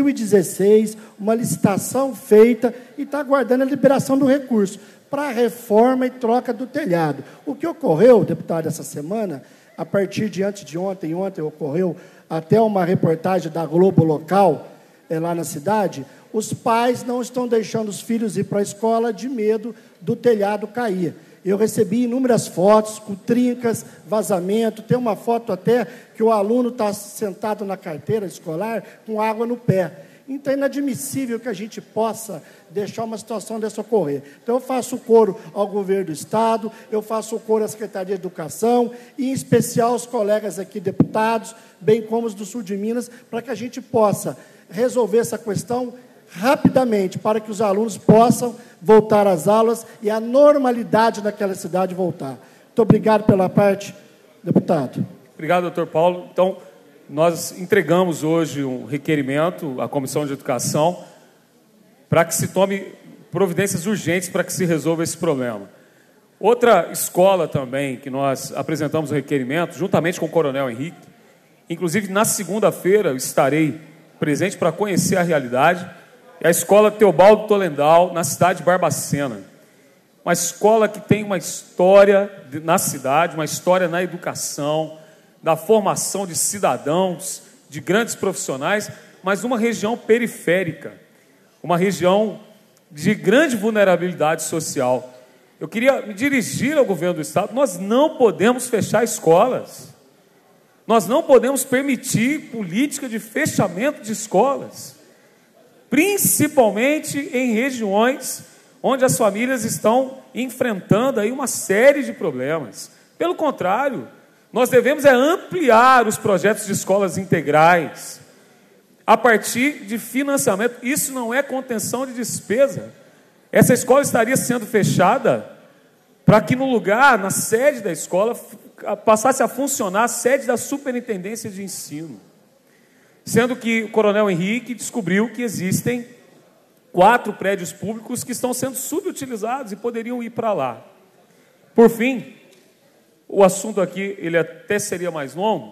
2016, uma licitação feita e está aguardando a liberação do recurso para a reforma e troca do telhado. O que ocorreu, deputado, essa semana, a partir de antes de ontem ocorreu até uma reportagem da Globo local, lá na cidade, os pais não estão deixando os filhos ir para a escola de medo do telhado cair. Eu recebi inúmeras fotos com trincas, vazamento, tem uma foto até que o aluno está sentado na carteira escolar com água no pé. Então é inadmissível que a gente possa deixar uma situação dessa ocorrer. Então eu faço coro ao governo do Estado, eu faço coro à Secretaria de Educação, e em especial aos colegas aqui deputados, bem como os do sul de Minas, para que a gente possa resolver essa questão rapidamente, para que os alunos possam voltar às aulas e a normalidade naquela cidade voltar. Muito obrigado pela parte, deputado. Obrigado, doutor Paulo. Então, nós entregamos hoje um requerimento à Comissão de Educação para que se tome providências urgentes para que se resolva esse problema. Outra escola também que nós apresentamos o requerimento, juntamente com o Coronel Henrique, inclusive na segunda-feira eu estarei presente para conhecer a realidade, é a Escola Teobaldo Tolendal, na cidade de Barbacena. Uma escola que tem uma história na cidade, uma história na educação, da formação de cidadãos, de grandes profissionais, mas uma região periférica, uma região de grande vulnerabilidade social. Eu queria me dirigir ao governo do Estado. Nós não podemos fechar escolas. Nós não podemos permitir política de fechamento de escolas, principalmente em regiões onde as famílias estão enfrentando aí uma série de problemas. Pelo contrário, nós devemos ampliar os projetos de escolas integrais a partir de financiamento. Isso não é contenção de despesa. Essa escola estaria sendo fechada para que no lugar, na sede da escola, passasse a funcionar a sede da Superintendência de Ensino. Sendo que o Coronel Henrique descobriu que existem 4 prédios públicos que estão sendo subutilizados e poderiam ir para lá. Por fim, o assunto aqui ele até seria mais longo,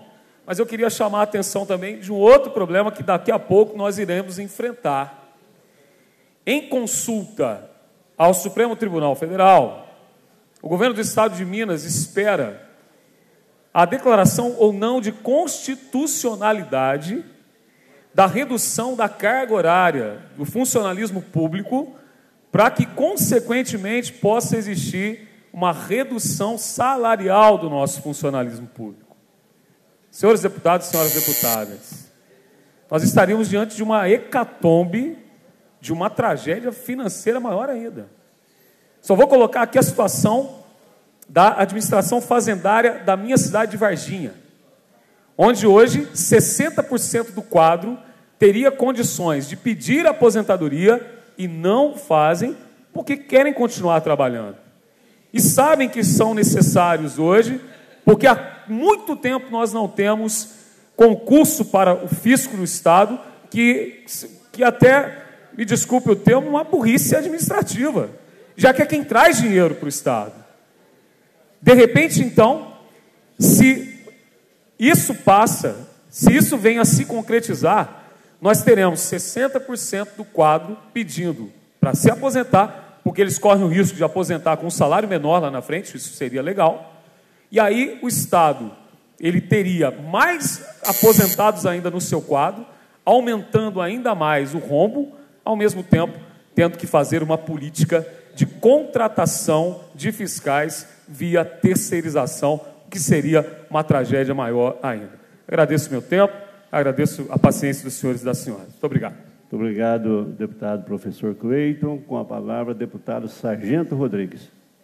mas eu queria chamar a atenção também de um outro problema que daqui a pouco nós iremos enfrentar. Em consulta ao Supremo Tribunal Federal, o governo do Estado de Minas espera a declaração ou não de constitucionalidade da redução da carga horária do funcionalismo público para que, consequentemente, possa existir uma redução salarial do nosso funcionalismo público. Senhores deputados e senhoras deputadas, nós estaríamos diante de uma hecatombe, de uma tragédia financeira maior ainda. Só vou colocar aqui a situação da administração fazendária da minha cidade de Varginha, onde hoje 60% do quadro teria condições de pedir aposentadoria e não fazem porque querem continuar trabalhando. E sabem que são necessários hoje, porque há muito tempo nós não temos concurso para o fisco do Estado, que até, me desculpe o termo, uma burrice administrativa, já que é quem traz dinheiro para o Estado. De repente, então, se isso passa, se isso vem a se concretizar, nós teremos 60% do quadro pedindo para se aposentar, porque eles correm o risco de aposentar com um salário menor lá na frente, isso seria legal. E aí o Estado, ele teria mais aposentados ainda no seu quadro, aumentando ainda mais o rombo, ao mesmo tempo tendo que fazer uma política de contratação de fiscais via terceirização, o que seria uma tragédia maior ainda. Agradeço meu tempo, agradeço a paciência dos senhores e das senhoras. Muito obrigado. Muito obrigado, deputado professor Cleiton. Com a palavra, deputado Sargento Rodrigues.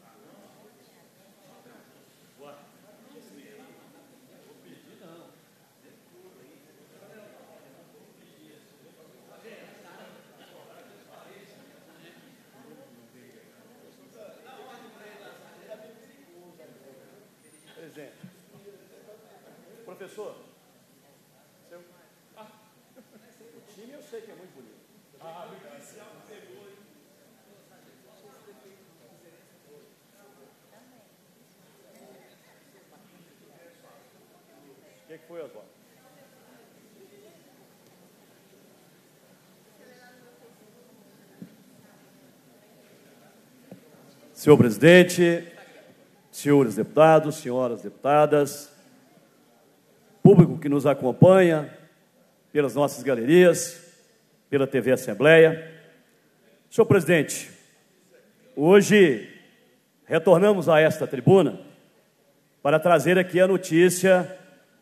Professor, o time eu sei que é muito bonito. O que foi, Oswaldo? Senhor presidente, senhores deputados, senhoras deputadas, público que nos acompanha pelas nossas galerias, pela TV Assembleia. Senhor presidente, hoje retornamos a esta tribuna para trazer aqui a notícia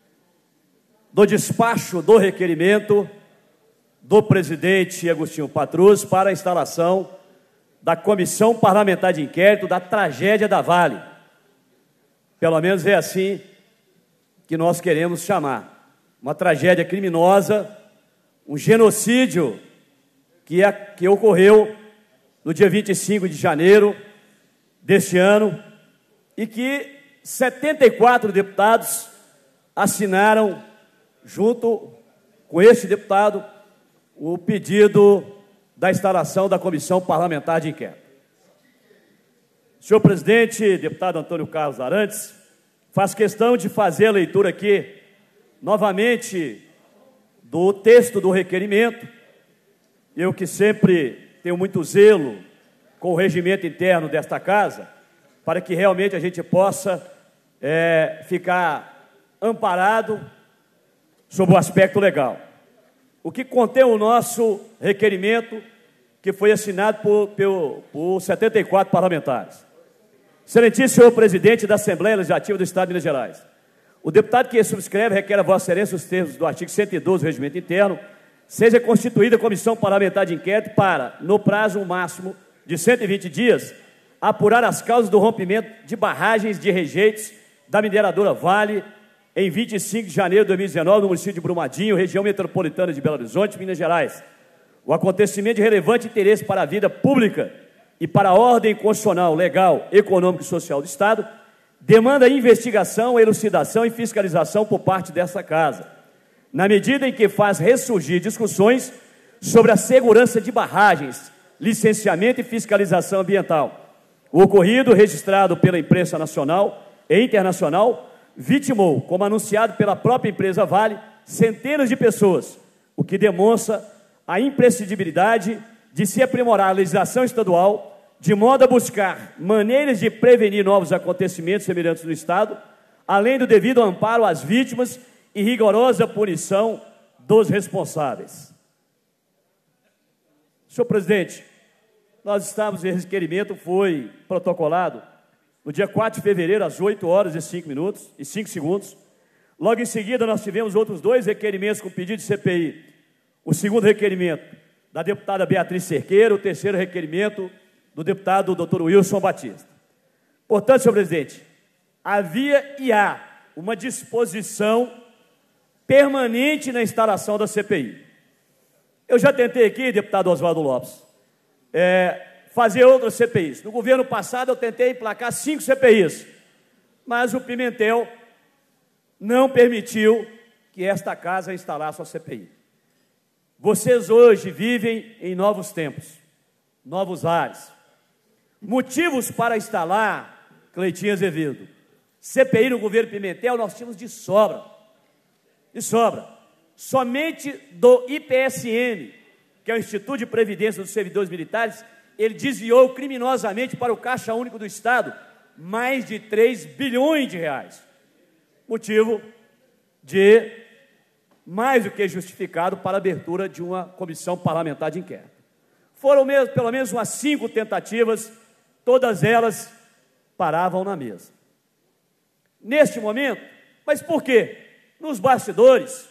do despacho do requerimento do presidente Agostinho Patrus para a instalação da Comissão Parlamentar de Inquérito da tragédia da Vale. Pelo menos é assim que nós queremos chamar. Uma tragédia criminosa, um genocídio que ocorreu no dia 25 de janeiro deste ano e que 74 deputados assinaram, junto com este deputado, o pedido da instalação da Comissão Parlamentar de Inquérito. Senhor presidente, deputado Antônio Carlos Arantes, faz questão de fazer a leitura aqui, novamente, do texto do requerimento. Eu que sempre tenho muito zelo com o regimento interno desta casa, para que realmente a gente possa ficar amparado sobre o aspecto legal. O que contém o nosso requerimento, que foi assinado por 74 parlamentares. Excelentíssimo senhor presidente da Assembleia Legislativa do Estado de Minas Gerais, o deputado que subscreve requer a Vossa Excelência os termos do artigo 112 do Regimento Interno, seja constituída a Comissão Parlamentar de Inquérito para, no prazo máximo de 120 dias, apurar as causas do rompimento de barragens de rejeitos da mineradora Vale em 25 de janeiro de 2019, no município de Brumadinho, região metropolitana de Belo Horizonte, Minas Gerais. O acontecimento de relevante interesse para a vida pública e para a ordem constitucional, legal, econômica e social do Estado, demanda investigação, elucidação e fiscalização por parte dessa Casa, na medida em que faz ressurgir discussões sobre a segurança de barragens, licenciamento e fiscalização ambiental. O ocorrido, registrado pela imprensa nacional e internacional, vitimou, como anunciado pela própria empresa Vale, centenas de pessoas, o que demonstra a imprescindibilidade de se aprimorar a legislação estadual, de modo a buscar maneiras de prevenir novos acontecimentos semelhantes no Estado, além do devido amparo às vítimas e rigorosa punição dos responsáveis. Senhor presidente, nós estamos, esse requerimento foi protocolado no dia 4 de fevereiro, às 8 horas e 5 segundos. Logo em seguida, nós tivemos outros 2 requerimentos com pedido de CPI. O segundo requerimento da deputada Beatriz Cerqueira, o terceiro requerimento do deputado Dr. Wilson Batista. Portanto, senhor presidente, havia e há uma disposição permanente na instalação da CPI. Eu já tentei aqui, deputado Oswaldo Lopes, fazer outras CPIs. No governo passado eu tentei emplacar 5 CPIs, mas o Pimentel não permitiu que esta casa instalasse a CPI. Vocês hoje vivem em novos tempos, novos ares. Motivos para instalar, Cleitinho Azevedo, CPI no governo Pimentel nós tínhamos de sobra. De sobra. Somente do IPSM, que é o Instituto de Previdência dos Servidores Militares, ele desviou criminosamente para o Caixa Único do Estado mais de 3 bilhões de reais. Motivo de mais do que justificado para a abertura de uma comissão parlamentar de inquérito. Foram pelo menos umas 5 tentativas, todas elas paravam na mesa. Neste momento, mas por quê? Nos bastidores,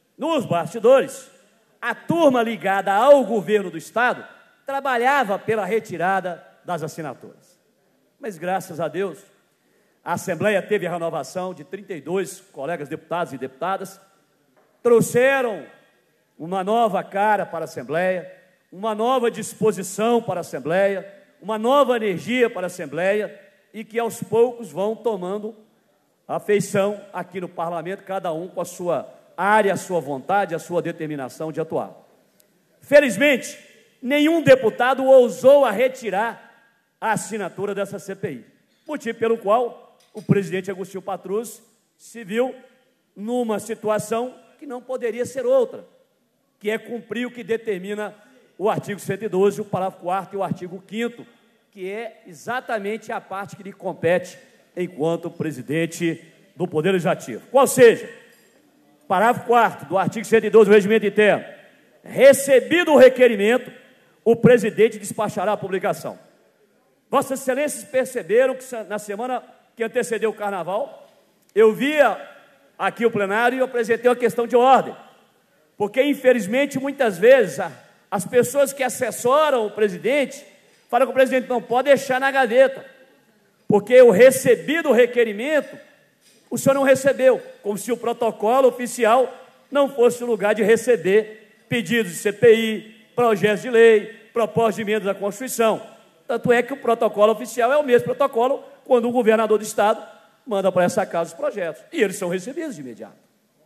a turma ligada ao governo do Estado trabalhava pela retirada das assinaturas. Mas, graças a Deus, a Assembleia teve a renovação de 32 colegas deputados e deputadas, trouxeram uma nova cara para a Assembleia, uma nova disposição para a Assembleia, uma nova energia para a Assembleia, e que aos poucos vão tomando a feição aqui no Parlamento, cada um com a sua área, a sua vontade, a sua determinação de atuar. Felizmente, nenhum deputado ousou a retirar a assinatura dessa CPI, motivo pelo qual o presidente Agostinho Patrus se viu numa situação que não poderia ser outra, que é cumprir o que determina o artigo 112, o parágrafo 4º e o artigo 5º, que é exatamente a parte que lhe compete enquanto presidente do Poder Legislativo. Qual seja, parágrafo 4º do artigo 112 do Regimento Interno, recebido o requerimento, o presidente despachará a publicação. Vossas Excelências perceberam que na semana que antecedeu o Carnaval, eu via aqui o plenário e eu apresentei uma questão de ordem, porque infelizmente muitas vezes as pessoas que assessoram o presidente falam que o presidente não pode deixar na gaveta, porque o recebido requerimento, o senhor não recebeu, como se o protocolo oficial não fosse o lugar de receber pedidos de CPI, projetos de lei, propostas de emendas à Constituição. Tanto é que o protocolo oficial é o mesmo protocolo quando o governador do Estado manda para essa casa os projetos, e eles são recebidos de imediato.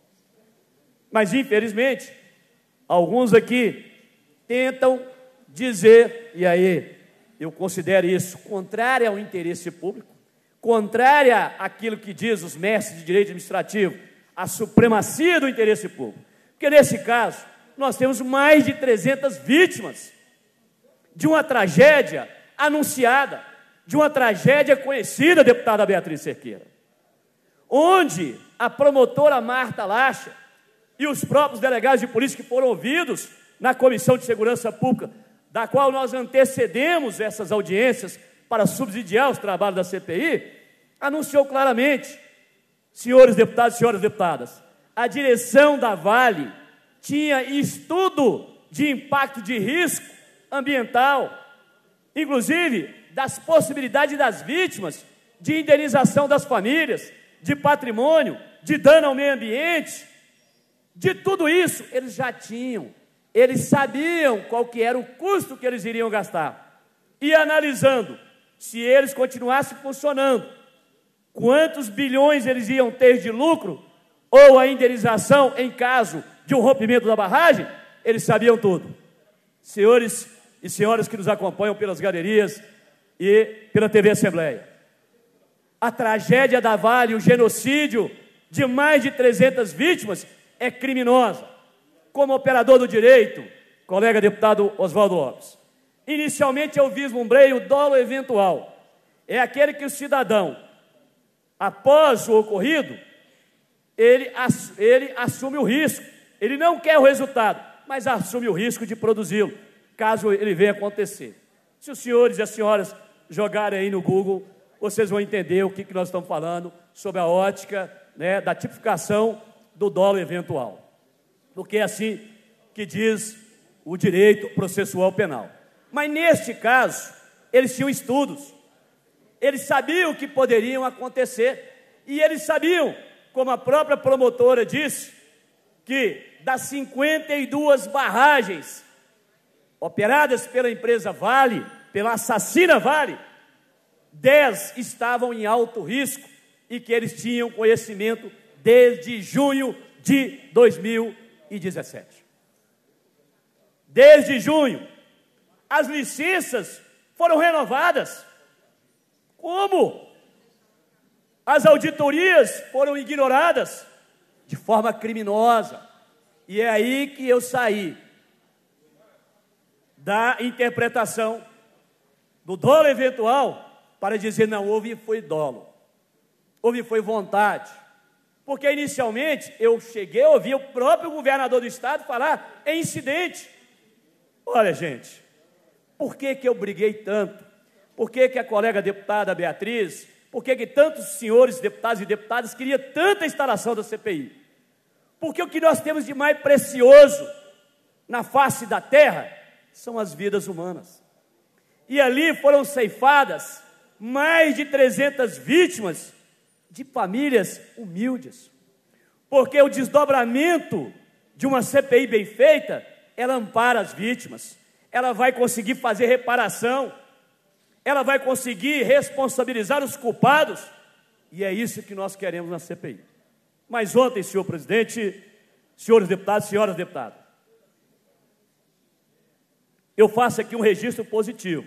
Mas, infelizmente, alguns aqui tentam dizer, e aí eu considero isso contrário ao interesse público, contrária àquilo que diz os mestres de direito administrativo, a supremacia do interesse público. Porque, nesse caso, nós temos mais de 300 vítimas de uma tragédia anunciada, de uma tragédia conhecida, deputada Beatriz Cerqueira, onde a promotora Marta Lacha e os próprios delegados de polícia que foram ouvidos na Comissão de Segurança Pública, da qual nós antecedemos essas audiências para subsidiar os trabalhos da CPI, anunciou claramente, senhores deputados e senhoras deputadas, a direção da Vale tinha estudo de impacto de risco ambiental, inclusive das possibilidades das vítimas, de indenização das famílias, de patrimônio, de dano ao meio ambiente, de tudo isso eles já tinham. Eles sabiam qual que era o custo que eles iriam gastar. E analisando, se eles continuassem funcionando, quantos bilhões eles iam ter de lucro, ou a indenização em caso de um rompimento da barragem, eles sabiam tudo. Senhores e senhoras que nos acompanham pelas galerias e pela TV Assembleia, A tragédia da Vale, o genocídio de mais de 300 vítimas é criminosa. Como operador do direito, colega deputado Oswaldo Lopes, inicialmente eu vislumbrei o dolo eventual. É aquele que o cidadão, após o ocorrido, ele assume o risco. Ele não quer o resultado, mas assume o risco de produzi-lo, caso ele venha acontecer. Se os senhores e as senhoras jogarem aí no Google, vocês vão entender o que nós estamos falando sobre a ótica, né, da tipificação do dolo eventual. Porque é assim que diz o direito processual penal. Mas neste caso, eles tinham estudos. Eles sabiam o que poderiam acontecer e eles sabiam, como a própria promotora disse, que das 52 barragens operadas pela empresa Vale, pela assassina Vale, 10 estavam em alto risco e que eles tinham conhecimento desde junho de 2017. Desde junho, as licenças foram renovadas. Como? As auditorias foram ignoradas de forma criminosa. E é aí que eu saí da interpretação do dolo eventual para dizer não houve foi dolo, houve foi vontade. Porque inicialmente eu cheguei a ouvir o próprio governador do estado falar em incidente. Olha, gente, por que eu briguei tanto? Por que a colega deputada Beatriz, por que tantos senhores deputados e deputadas queriam tanta instalação da CPI? Porque o que nós temos de mais precioso na face da terra são as vidas humanas. E ali foram ceifadas mais de 300 vítimas de famílias humildes. Porque o desdobramento de uma CPI bem feita, ela ampara as vítimas, ela vai conseguir fazer reparação, ela vai conseguir responsabilizar os culpados, e é isso que nós queremos na CPI. Mas ontem, senhor presidente, senhores deputados, senhoras deputadas, eu faço aqui um registro positivo,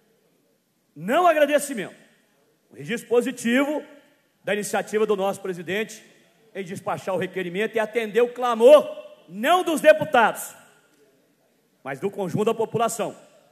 não agradecimento, um registro positivo da iniciativa do nosso presidente em despachar o requerimento e atender o clamor, não dos deputados, mas do conjunto da população.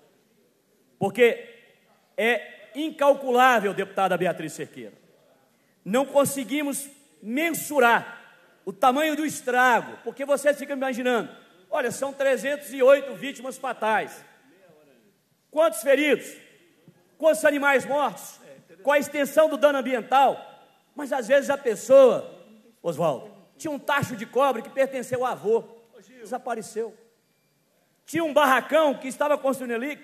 Porque é incalculável, deputada Beatriz Cerqueira. Não conseguimos mensurar o tamanho do estrago, porque vocês ficam imaginando, olha, são 308 vítimas fatais. Quantos feridos? Quantos animais mortos? Qual a extensão do dano ambiental? Mas às vezes a pessoa, Oswaldo, tinha um tacho de cobre que pertenceu ao avô, desapareceu. Tinha um barracão que estava construindo ali,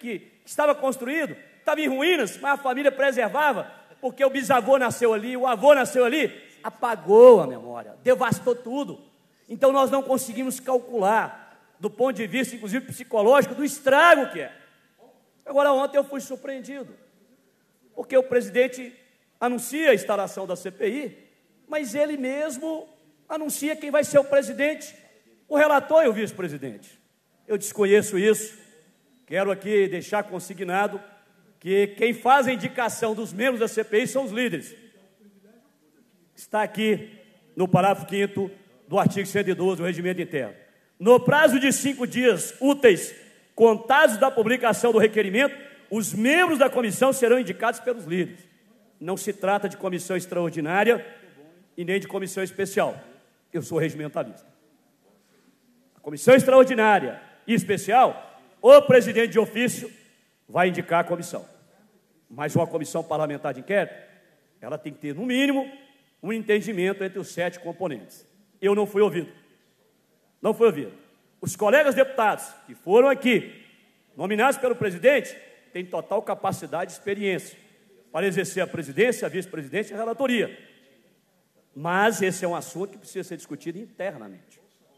estava em ruínas, mas a família preservava, porque o bisavô nasceu ali, o avô nasceu ali, apagou a memória, devastou tudo. Então nós não conseguimos calcular, do ponto de vista, inclusive psicológico, do estrago que é. Agora, ontem eu fui surpreendido, porque o presidente anuncia a instalação da CPI, mas ele mesmo anuncia quem vai ser o presidente, o relator e o vice-presidente. Eu desconheço isso, quero aqui deixar consignado que quem faz a indicação dos membros da CPI são os líderes. Está aqui no parágrafo 5º do artigo 112 do Regimento Interno. No prazo de 5 dias úteis, contados da publicação do requerimento, os membros da comissão serão indicados pelos líderes. Não se trata de comissão extraordinária e nem de comissão especial. Eu sou regimentalista. A comissão extraordinária e especial, o presidente de ofício vai indicar a comissão. Mas uma comissão parlamentar de inquérito, ela tem que ter, no mínimo, um entendimento entre os 7 componentes. Eu não fui ouvido. Não fui ouvido. Os colegas deputados que foram aqui, nominados pelo presidente, têm total capacidade e experiência para exercer a presidência, a vice-presidência e a relatoria. Mas esse é um assunto que precisa ser discutido internamente.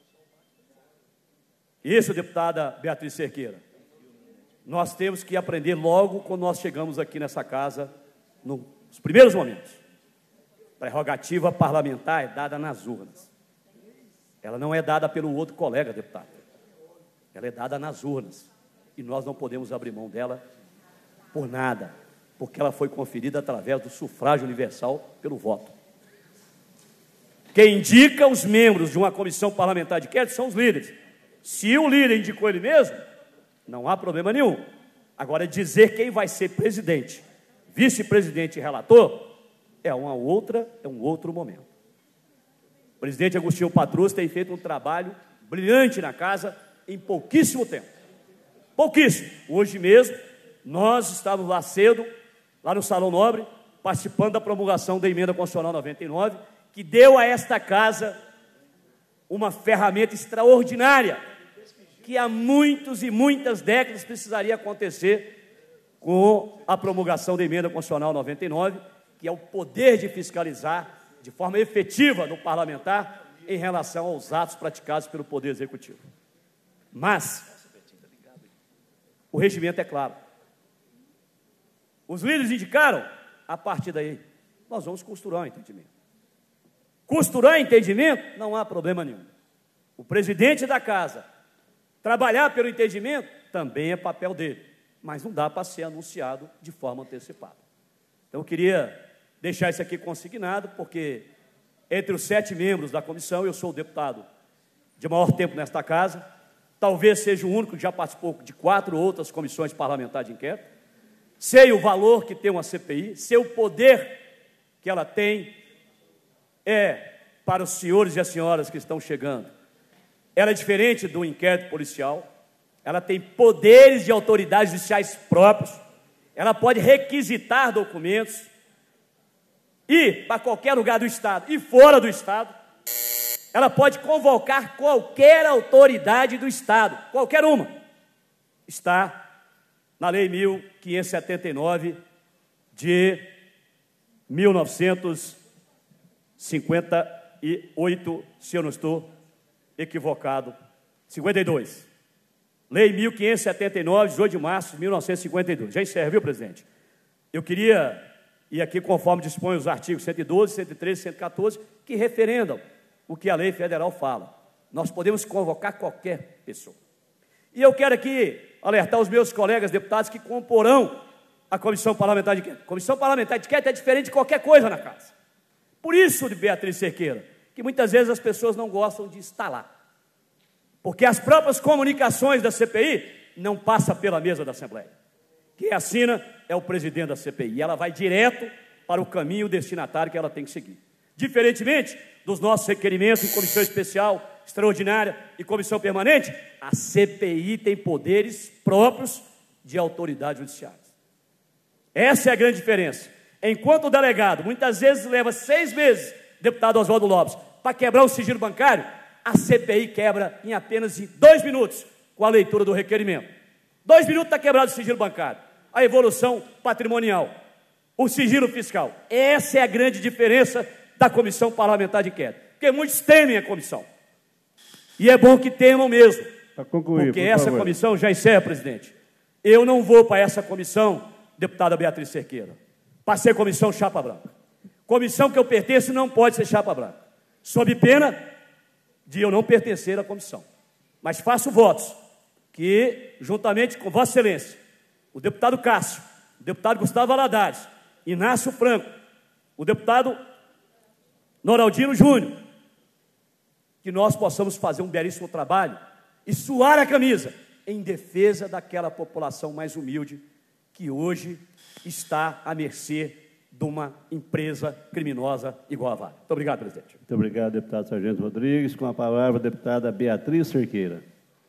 Isso, deputada Beatriz Cerqueira, nós temos que aprender logo quando nós chegamos aqui nessa casa, nos primeiros momentos. Prerrogativa parlamentar é dada nas urnas. Ela não é dada pelo outro colega deputado. Ela é dada nas urnas. E nós não podemos abrir mão dela por nada. porque ela foi conferida através do sufrágio universal pelo voto. Quem indica os membros de uma comissão parlamentar de inquérito são os líderes. Se o líder indicou ele mesmo, não há problema nenhum. Agora, dizer quem vai ser presidente, vice-presidente e relator, é um outro momento. O presidente Agostinho Patrus tem feito um trabalho brilhante na casa em pouquíssimo tempo. Pouquíssimo. Hoje mesmo, nós estávamos lá cedo, lá no Salão Nobre, participando da promulgação da Emenda Constitucional 99, que deu a esta casa uma ferramenta extraordinária, que há muitos e muitas décadas precisaria acontecer com a promulgação da Emenda Constitucional 99, que é o poder de fiscalizar de forma efetiva no parlamentar em relação aos atos praticados pelo Poder Executivo. Mas o regimento é claro. Os líderes indicaram, a partir daí, nós vamos costurar o entendimento. Costurar entendimento, não há problema nenhum. O presidente da casa trabalhar pelo entendimento também é papel dele, mas não dá para ser anunciado de forma antecipada. Então, eu queria deixar isso aqui consignado, porque entre os 7 membros da comissão, eu sou o deputado de maior tempo nesta casa, talvez seja o único que já participou de 4 outras comissões parlamentares de inquérito, sei o valor que tem uma CPI, sei o poder que ela tem, para os senhores e as senhoras que estão chegando. Ela é diferente do inquérito policial, ela tem poderes de autoridades judiciais próprios, ela pode requisitar documentos, ir para qualquer lugar do Estado e fora do Estado, ela pode convocar qualquer autoridade do Estado, qualquer uma. Está na Lei 1579 de 1958, se eu não estou equivocado, 52. Lei 1579, 18 de março de 1952. Já encerra, viu, presidente? Eu queria ir aqui conforme dispõe os artigos 112, 113, 114, que referendam o que a lei federal fala. Nós podemos convocar qualquer pessoa. E eu quero aqui alertar os meus colegas deputados que comporão a Comissão Parlamentar de Inquérito. A Comissão Parlamentar de Inquérito é diferente de qualquer coisa na casa. Por isso, de Beatriz Cerqueira, que muitas vezes as pessoas não gostam de estar lá. Porque as próprias comunicações da CPI não passam pela mesa da Assembleia. Quem assina é o presidente da CPI. E ela vai direto para o caminho destinatário que ela tem que seguir. Diferentemente dos nossos requerimentos em comissão especial, extraordinária e comissão permanente, a CPI tem poderes próprios de autoridades judiciais. Essa é a grande diferença. Enquanto o delegado, muitas vezes, leva 6 meses, deputado Oswaldo Lopes, para quebrar o sigilo bancário, a CPI quebra em apenas 2 minutos com a leitura do requerimento. 2 minutos está quebrado o sigilo bancário, a evolução patrimonial, o sigilo fiscal. Essa é a grande diferença da Comissão Parlamentar de Inquérito, porque muitos temem a comissão. E é bom que temam mesmo, concluir, porque essa comissão, já encerra, presidente, eu não vou para essa comissão, deputada Beatriz Cerqueira, para ser comissão chapa branca. Comissão que eu pertenço não pode ser chapa branca, sob pena de eu não pertencer à comissão. Mas faço votos que, juntamente com Vossa Excelência, o deputado Cássio, o deputado Gustavo Valadares, Inácio Franco, o deputado Noraldino Júnior, que nós possamos fazer um belíssimo trabalho e suar a camisa em defesa daquela população mais humilde que hoje está à mercê de uma empresa criminosa igual a Vale. Muito obrigado, presidente. Muito obrigado, deputado Sargento Rodrigues. Com a palavra, a deputada Beatriz Cerqueira.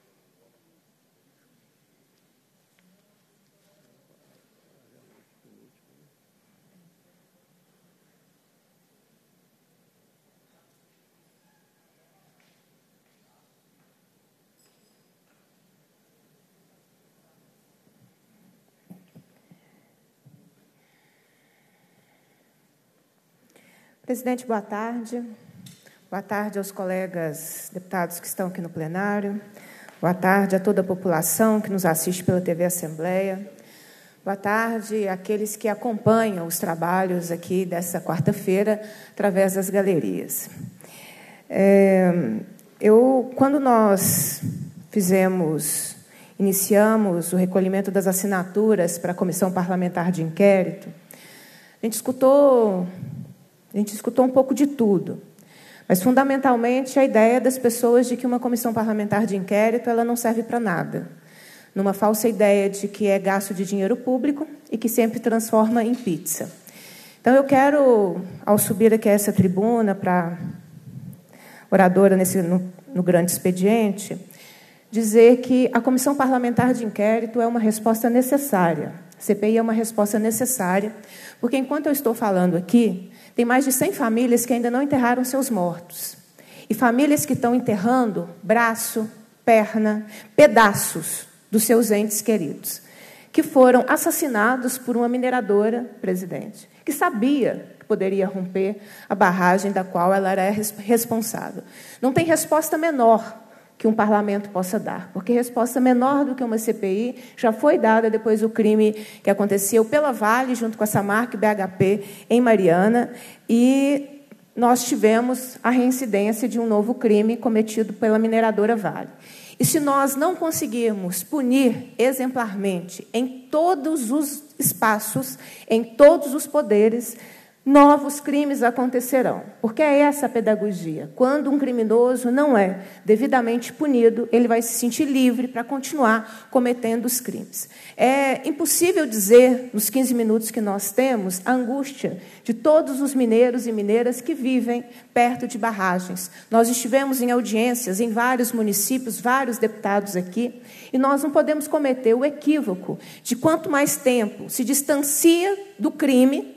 Presidente, boa tarde. Boa tarde aos colegas deputados que estão aqui no plenário. Boa tarde a toda a população que nos assiste pela TV Assembleia. Boa tarde àqueles que acompanham os trabalhos aqui dessa quarta-feira através das galerias. Quando nós fizemos iniciamos o recolhimento das assinaturas para a Comissão Parlamentar de Inquérito, a gente escutou um pouco de tudo, mas, fundamentalmente, a ideia das pessoas de que uma comissão parlamentar de inquérito ela não serve para nada, numa falsa ideia de que é gasto de dinheiro público e que sempre transforma em pizza. Então, eu quero, ao subir aqui a essa tribuna para a oradora no grande expediente, dizer que a comissão parlamentar de inquérito é uma resposta necessária. A CPI é uma resposta necessária, porque, enquanto eu estou falando aqui, tem mais de 100 famílias que ainda não enterraram seus mortos. E famílias que estão enterrando braço, perna, pedaços dos seus entes queridos, que foram assassinados por uma mineradora, presidente, que sabia que poderia romper a barragem da qual ela era responsável. Não tem resposta menor que um parlamento possa dar, porque resposta menor do que uma CPI já foi dada depois do crime que aconteceu pela Vale, junto com a Samarco e BHP, em Mariana, e nós tivemos a reincidência de um novo crime cometido pela mineradora Vale. E se nós não conseguirmos punir exemplarmente em todos os espaços, em todos os poderes, novos crimes acontecerão, porque é essa a pedagogia. Quando um criminoso não é devidamente punido, ele vai se sentir livre para continuar cometendo os crimes. É impossível dizer, nos 15 minutos que nós temos, a angústia de todos os mineiros e mineiras que vivem perto de barragens. Nós estivemos em audiências em vários municípios, vários deputados aqui, e nós não podemos cometer o equívoco de quanto mais tempo se distancia do crime,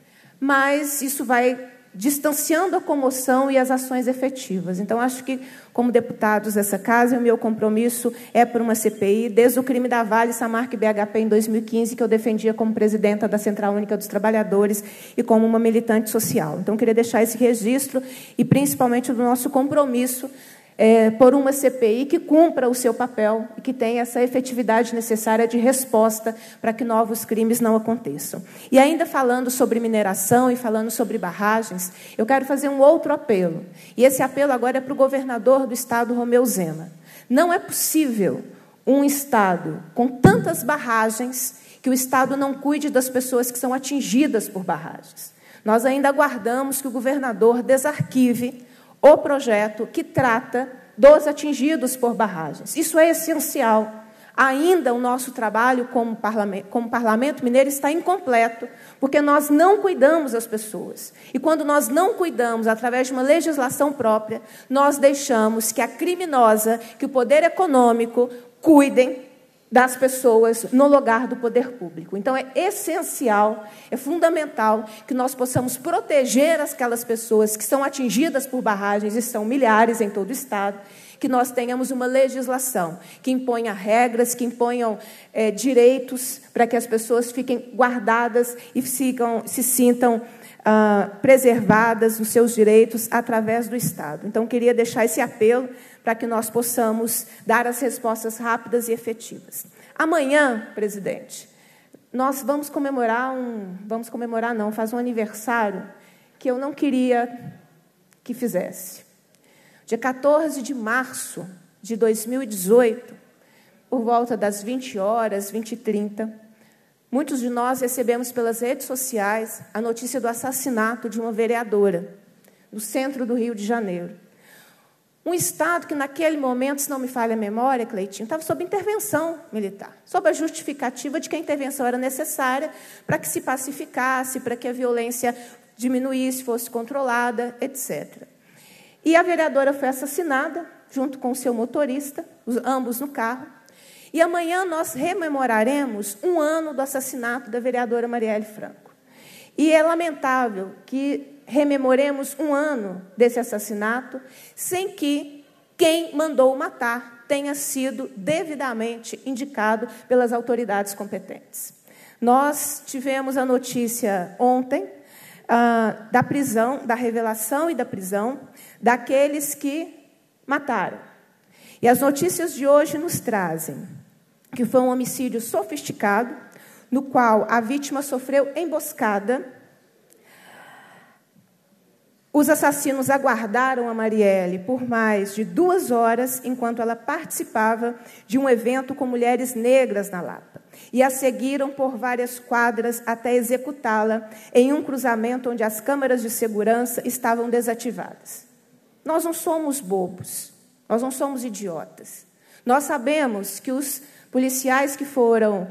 mas isso vai distanciando a comoção e as ações efetivas. Então, acho que, como deputados dessa casa, o meu compromisso é por uma CPI, desde o crime da Vale, Samarco e BHP, em 2015, que eu defendia como presidenta da Central Única dos Trabalhadores e como uma militante social. Então, queria deixar esse registro e, principalmente, do nosso compromisso por uma CPI que cumpra o seu papel e que tenha essa efetividade necessária de resposta para que novos crimes não aconteçam. E ainda falando sobre mineração e falando sobre barragens, eu quero fazer um outro apelo. E esse apelo agora é para o governador do estado, Romeu Zema. Não é possível um estado com tantas barragens que o estado não cuide das pessoas que são atingidas por barragens. Nós ainda aguardamos que o governador desarquive o projeto que trata dos atingidos por barragens. Isso é essencial. Ainda o nosso trabalho como parlamento mineiro está incompleto, porque nós não cuidamos das pessoas. E quando nós não cuidamos, através de uma legislação própria, nós deixamos que a criminosa, que o poder econômico, cuidem das pessoas no lugar do poder público. Então, é essencial, é fundamental que nós possamos proteger aquelas pessoas que são atingidas por barragens, e são milhares em todo o estado, que nós tenhamos uma legislação que imponha regras, que imponham direitos para que as pessoas fiquem guardadas e se sintam preservadas os seus direitos através do Estado. Então, queria deixar esse apelo para que nós possamos dar as respostas rápidas e efetivas. Amanhã, presidente, nós vamos comemorar faz um aniversário que eu não queria que fizesse. Dia 14 de março de 2018, por volta das 20 horas, 20h30, muitos de nós recebemos pelas redes sociais a notícia do assassinato de uma vereadora no centro do Rio de Janeiro. Um Estado que, naquele momento, se não me falha a memória, Cleitinho, estava sob intervenção militar, sob a justificativa de que a intervenção era necessária para que se pacificasse, para que a violência diminuísse, fosse controlada, etc. E a vereadora foi assassinada, junto com o seu motorista, ambos no carro. E amanhã nós rememoraremos 1 ano do assassinato da vereadora Marielle Franco. E é lamentável que rememoremos 1 ano desse assassinato sem que quem mandou matar tenha sido devidamente indicado pelas autoridades competentes. Nós tivemos a notícia ontem da prisão, da revelação e da prisão daqueles que mataram. E as notícias de hoje nos trazem que foi um homicídio sofisticado, no qual a vítima sofreu emboscada. Os assassinos aguardaram a Marielle por mais de 2 horas enquanto ela participava de um evento com mulheres negras na Lapa. E a seguiram por várias quadras até executá-la em um cruzamento onde as câmeras de segurança estavam desativadas. Nós não somos bobos, nós não somos idiotas. Nós sabemos que os policiais que foram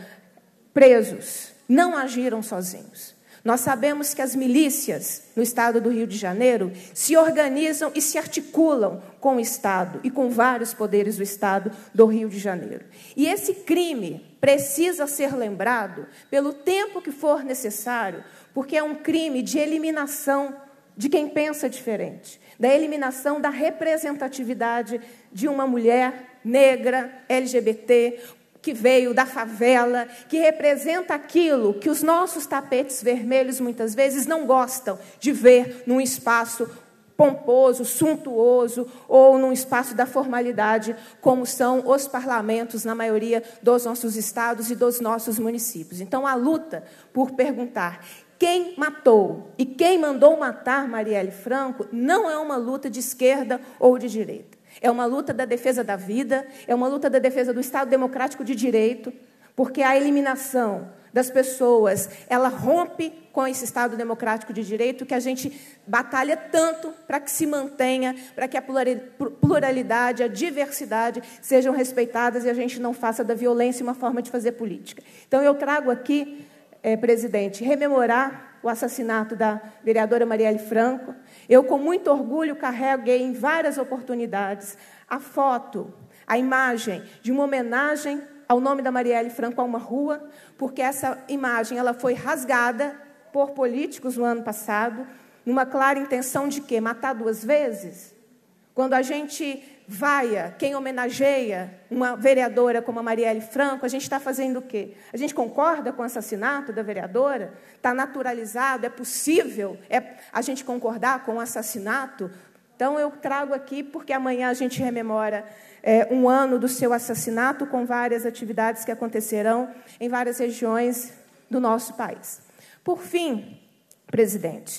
presos não agiram sozinhos. Nós sabemos que as milícias no estado do Rio de Janeiro se organizam e se articulam com o Estado e com vários poderes do Estado do Rio de Janeiro. E esse crime precisa ser lembrado pelo tempo que for necessário, porque é um crime de eliminação de quem pensa diferente, da eliminação da representatividade de uma mulher negra, LGBT, que veio da favela, que representa aquilo que os nossos tapetes vermelhos muitas vezes não gostam de ver num espaço pomposo, suntuoso, ou num espaço da formalidade, como são os parlamentos na maioria dos nossos estados e dos nossos municípios. Então, a luta por perguntar quem matou e quem mandou matar Marielle Franco não é uma luta de esquerda ou de direita. É uma luta da defesa da vida, é uma luta da defesa do Estado democrático de direito, porque a eliminação das pessoas, ela rompe com esse Estado democrático de direito que a gente batalha tanto para que se mantenha, para que a pluralidade, a diversidade sejam respeitadas e a gente não faça da violência uma forma de fazer política. Então, eu trago aqui, presidente, rememorar o assassinato da vereadora Marielle Franco. Eu, com muito orgulho, carreguei em várias oportunidades a foto, a imagem de uma homenagem ao nome da Marielle Franco a uma rua, porque essa imagem ela foi rasgada por políticos no ano passado, numa clara intenção de quê? Matar 2 vezes? Quando a gente vaia, quem homenageia uma vereadora como a Marielle Franco, a gente está fazendo o quê? A gente concorda com o assassinato da vereadora? Está naturalizado? É possível a gente concordar com o assassinato? Então, eu trago aqui, porque amanhã a gente rememora 1 ano do seu assassinato, com várias atividades que acontecerão em várias regiões do nosso país. Por fim, presidente,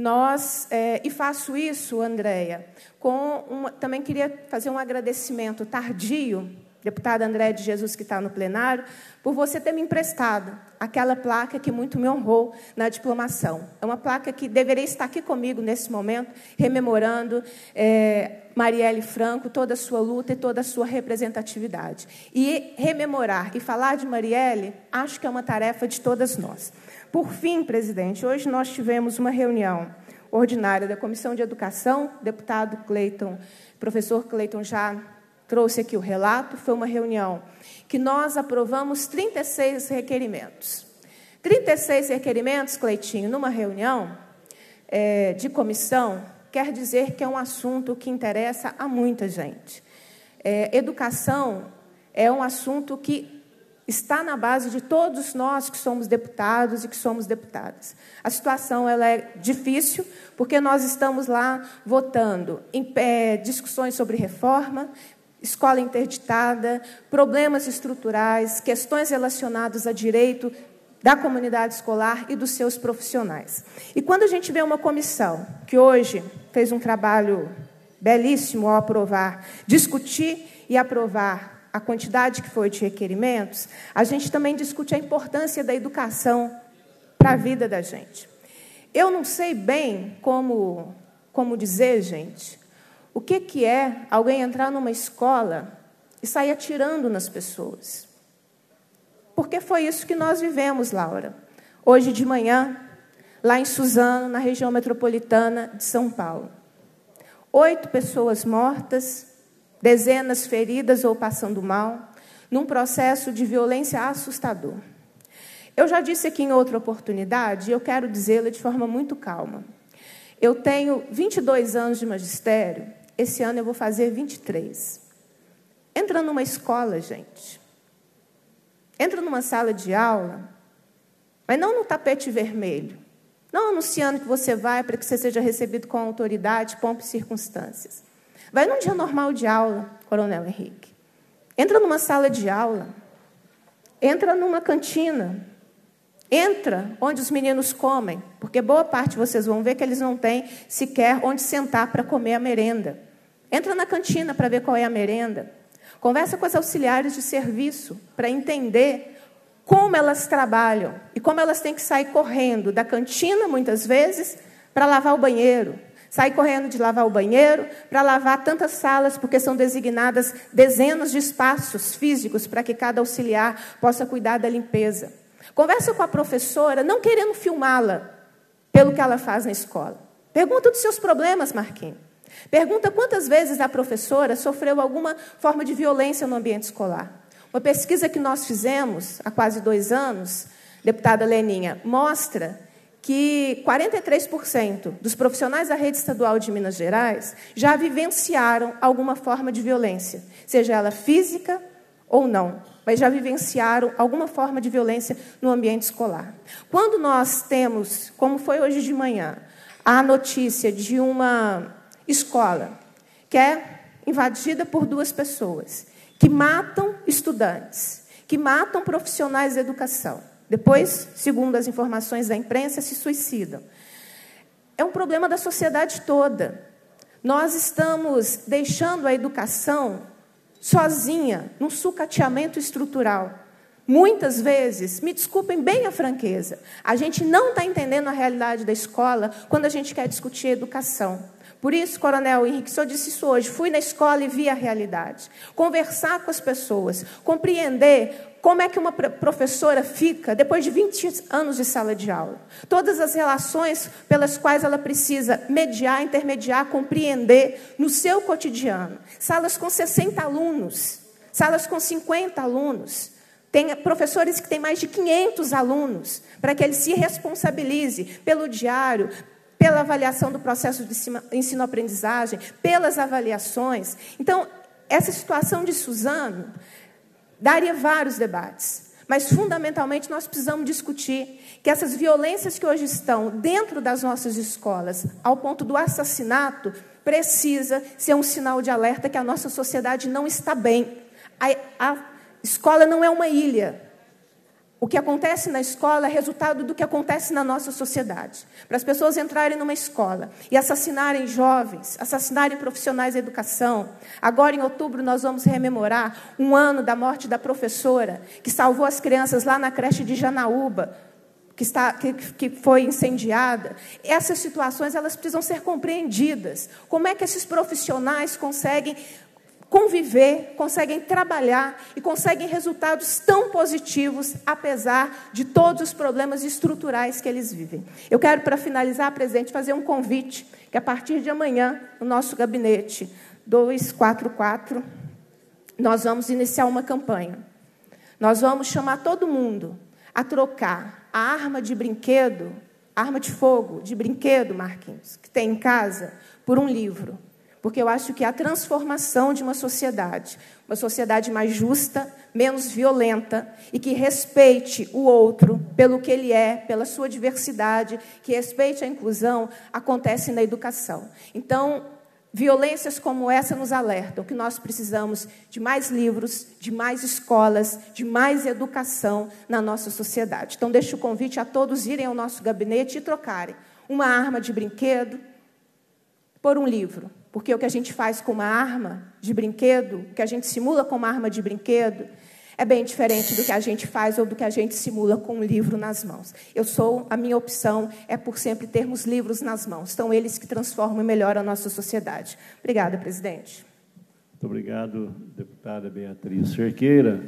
e faço isso, Andréia, também queria fazer um agradecimento tardio, deputada Andréia de Jesus, que está no plenário, por você ter me emprestado aquela placa que muito me honrou na diplomação. É uma placa que deveria estar aqui comigo nesse momento, rememorando Marielle Franco, toda a sua luta e toda a sua representatividade. E rememorar e falar de Marielle, acho que é uma tarefa de todas nós. Por fim, presidente, hoje nós tivemos uma reunião ordinária da Comissão de Educação, deputado Cleiton, professor Cleiton já trouxe aqui o relato, foi uma reunião que nós aprovamos 36 requerimentos. 36 requerimentos, Cleitinho, numa reunião de comissão, quer dizer que é um assunto que interessa a muita gente. Educação é um assunto que está na base de todos nós que somos deputados e que somos deputadas. A situação ela é difícil, porque nós estamos lá votando em discussões sobre reforma, escola interditada, problemas estruturais, questões relacionadas a direito da comunidade escolar e dos seus profissionais. E quando a gente vê uma comissão que hoje fez um trabalho belíssimo ao aprovar, discutir e aprovar a quantidade que foi de requerimentos, a gente também discute a importância da educação para a vida da gente. Eu não sei bem como dizer, gente, o que é alguém entrar numa escola e sair atirando nas pessoas. Porque foi isso que nós vivemos, Laura. Hoje de manhã, lá em Suzano, na região metropolitana de São Paulo. 8 pessoas mortas, dezenas feridas ou passando mal, num processo de violência assustador. Eu já disse aqui em outra oportunidade, e eu quero dizê-la de forma muito calma. Eu tenho 22 anos de magistério, esse ano eu vou fazer 23. Entra numa escola, gente. Entra numa sala de aula, mas não no tapete vermelho. Não anunciando que você vai para que você seja recebido com autoridade, pompa e circunstâncias. Vai num dia normal de aula, Coronel Henrique. Entra numa sala de aula. Entra numa cantina. Entra onde os meninos comem, porque boa parte vocês vão ver que eles não têm sequer onde sentar para comer a merenda. Entra na cantina para ver qual é a merenda. Conversa com as auxiliares de serviço para entender como elas trabalham e como elas têm que sair correndo da cantina, muitas vezes, para lavar o banheiro. Sair correndo de lavar o banheiro para lavar tantas salas, porque são designadas dezenas de espaços físicos para que cada auxiliar possa cuidar da limpeza. Conversa com a professora, não querendo filmá-la pelo que ela faz na escola. Pergunta dos seus problemas, Marquinhos. Pergunta quantas vezes a professora sofreu alguma forma de violência no ambiente escolar. Uma pesquisa que nós fizemos há quase 2 anos, deputada Leninha, mostra que 43% dos profissionais da rede estadual de Minas Gerais já vivenciaram alguma forma de violência, seja ela física ou não, mas já vivenciaram alguma forma de violência no ambiente escolar. Quando nós temos, como foi hoje de manhã, a notícia de uma escola que é invadida por 2 pessoas, que matam estudantes, que matam profissionais da educação, depois, segundo as informações da imprensa, se suicidam. É um problema da sociedade toda. Nós estamos deixando a educação sozinha, num sucateamento estrutural. Muitas vezes, me desculpem bem a franqueza, a gente não está entendendo a realidade da escola quando a gente quer discutir educação. Por isso, Coronel Henrique, o senhor disse isso hoje, fui na escola e vi a realidade. Conversar com as pessoas, compreender como é que uma professora fica depois de 20 anos de sala de aula. Todas as relações pelas quais ela precisa mediar, intermediar, compreender no seu cotidiano. Salas com 60 alunos, salas com 50 alunos. Tem professores que têm mais de 500 alunos, para que ele se responsabilize pelo diário, pela avaliação do processo de ensino-aprendizagem, pelas avaliações. Então, essa situação de Suzano daria vários debates, mas, fundamentalmente, nós precisamos discutir que essas violências que hoje estão dentro das nossas escolas, ao ponto do assassinato, precisa ser um sinal de alerta que a nossa sociedade não está bem. A escola não é uma ilha. O que acontece na escola é resultado do que acontece na nossa sociedade. Para as pessoas entrarem numa escola e assassinarem jovens, assassinarem profissionais da educação. Agora, em outubro, nós vamos rememorar 1 ano da morte da professora que salvou as crianças lá na creche de Janaúba, que foi incendiada. Essas situações elas precisam ser compreendidas. Como é que esses profissionais conseguem conviver, conseguem trabalhar e conseguem resultados tão positivos, apesar de todos os problemas estruturais que eles vivem. Eu quero, para finalizar, presidente, fazer um convite, que a partir de amanhã, no nosso gabinete 244, nós vamos iniciar uma campanha. Nós vamos chamar todo mundo a trocar a arma de brinquedo, arma de fogo, de brinquedo, Marquinhos, que tem em casa, por um livro. Porque eu acho que a transformação de uma sociedade mais justa, menos violenta, e que respeite o outro pelo que ele é, pela sua diversidade, que respeite a inclusão, acontece na educação. Então, violências como essa nos alertam que nós precisamos de mais livros, de mais escolas, de mais educação na nossa sociedade. Então, deixo o convite a todos irem ao nosso gabinete e trocarem uma arma de brinquedo por um livro. Porque o que a gente faz com uma arma de brinquedo, o que a gente simula com uma arma de brinquedo, é bem diferente do que a gente faz ou do que a gente simula com um livro nas mãos. A minha opção é por sempre termos livros nas mãos. São eles que transformam e melhoram a nossa sociedade. Obrigada, presidente. Muito obrigado, deputada Beatriz Cerqueira.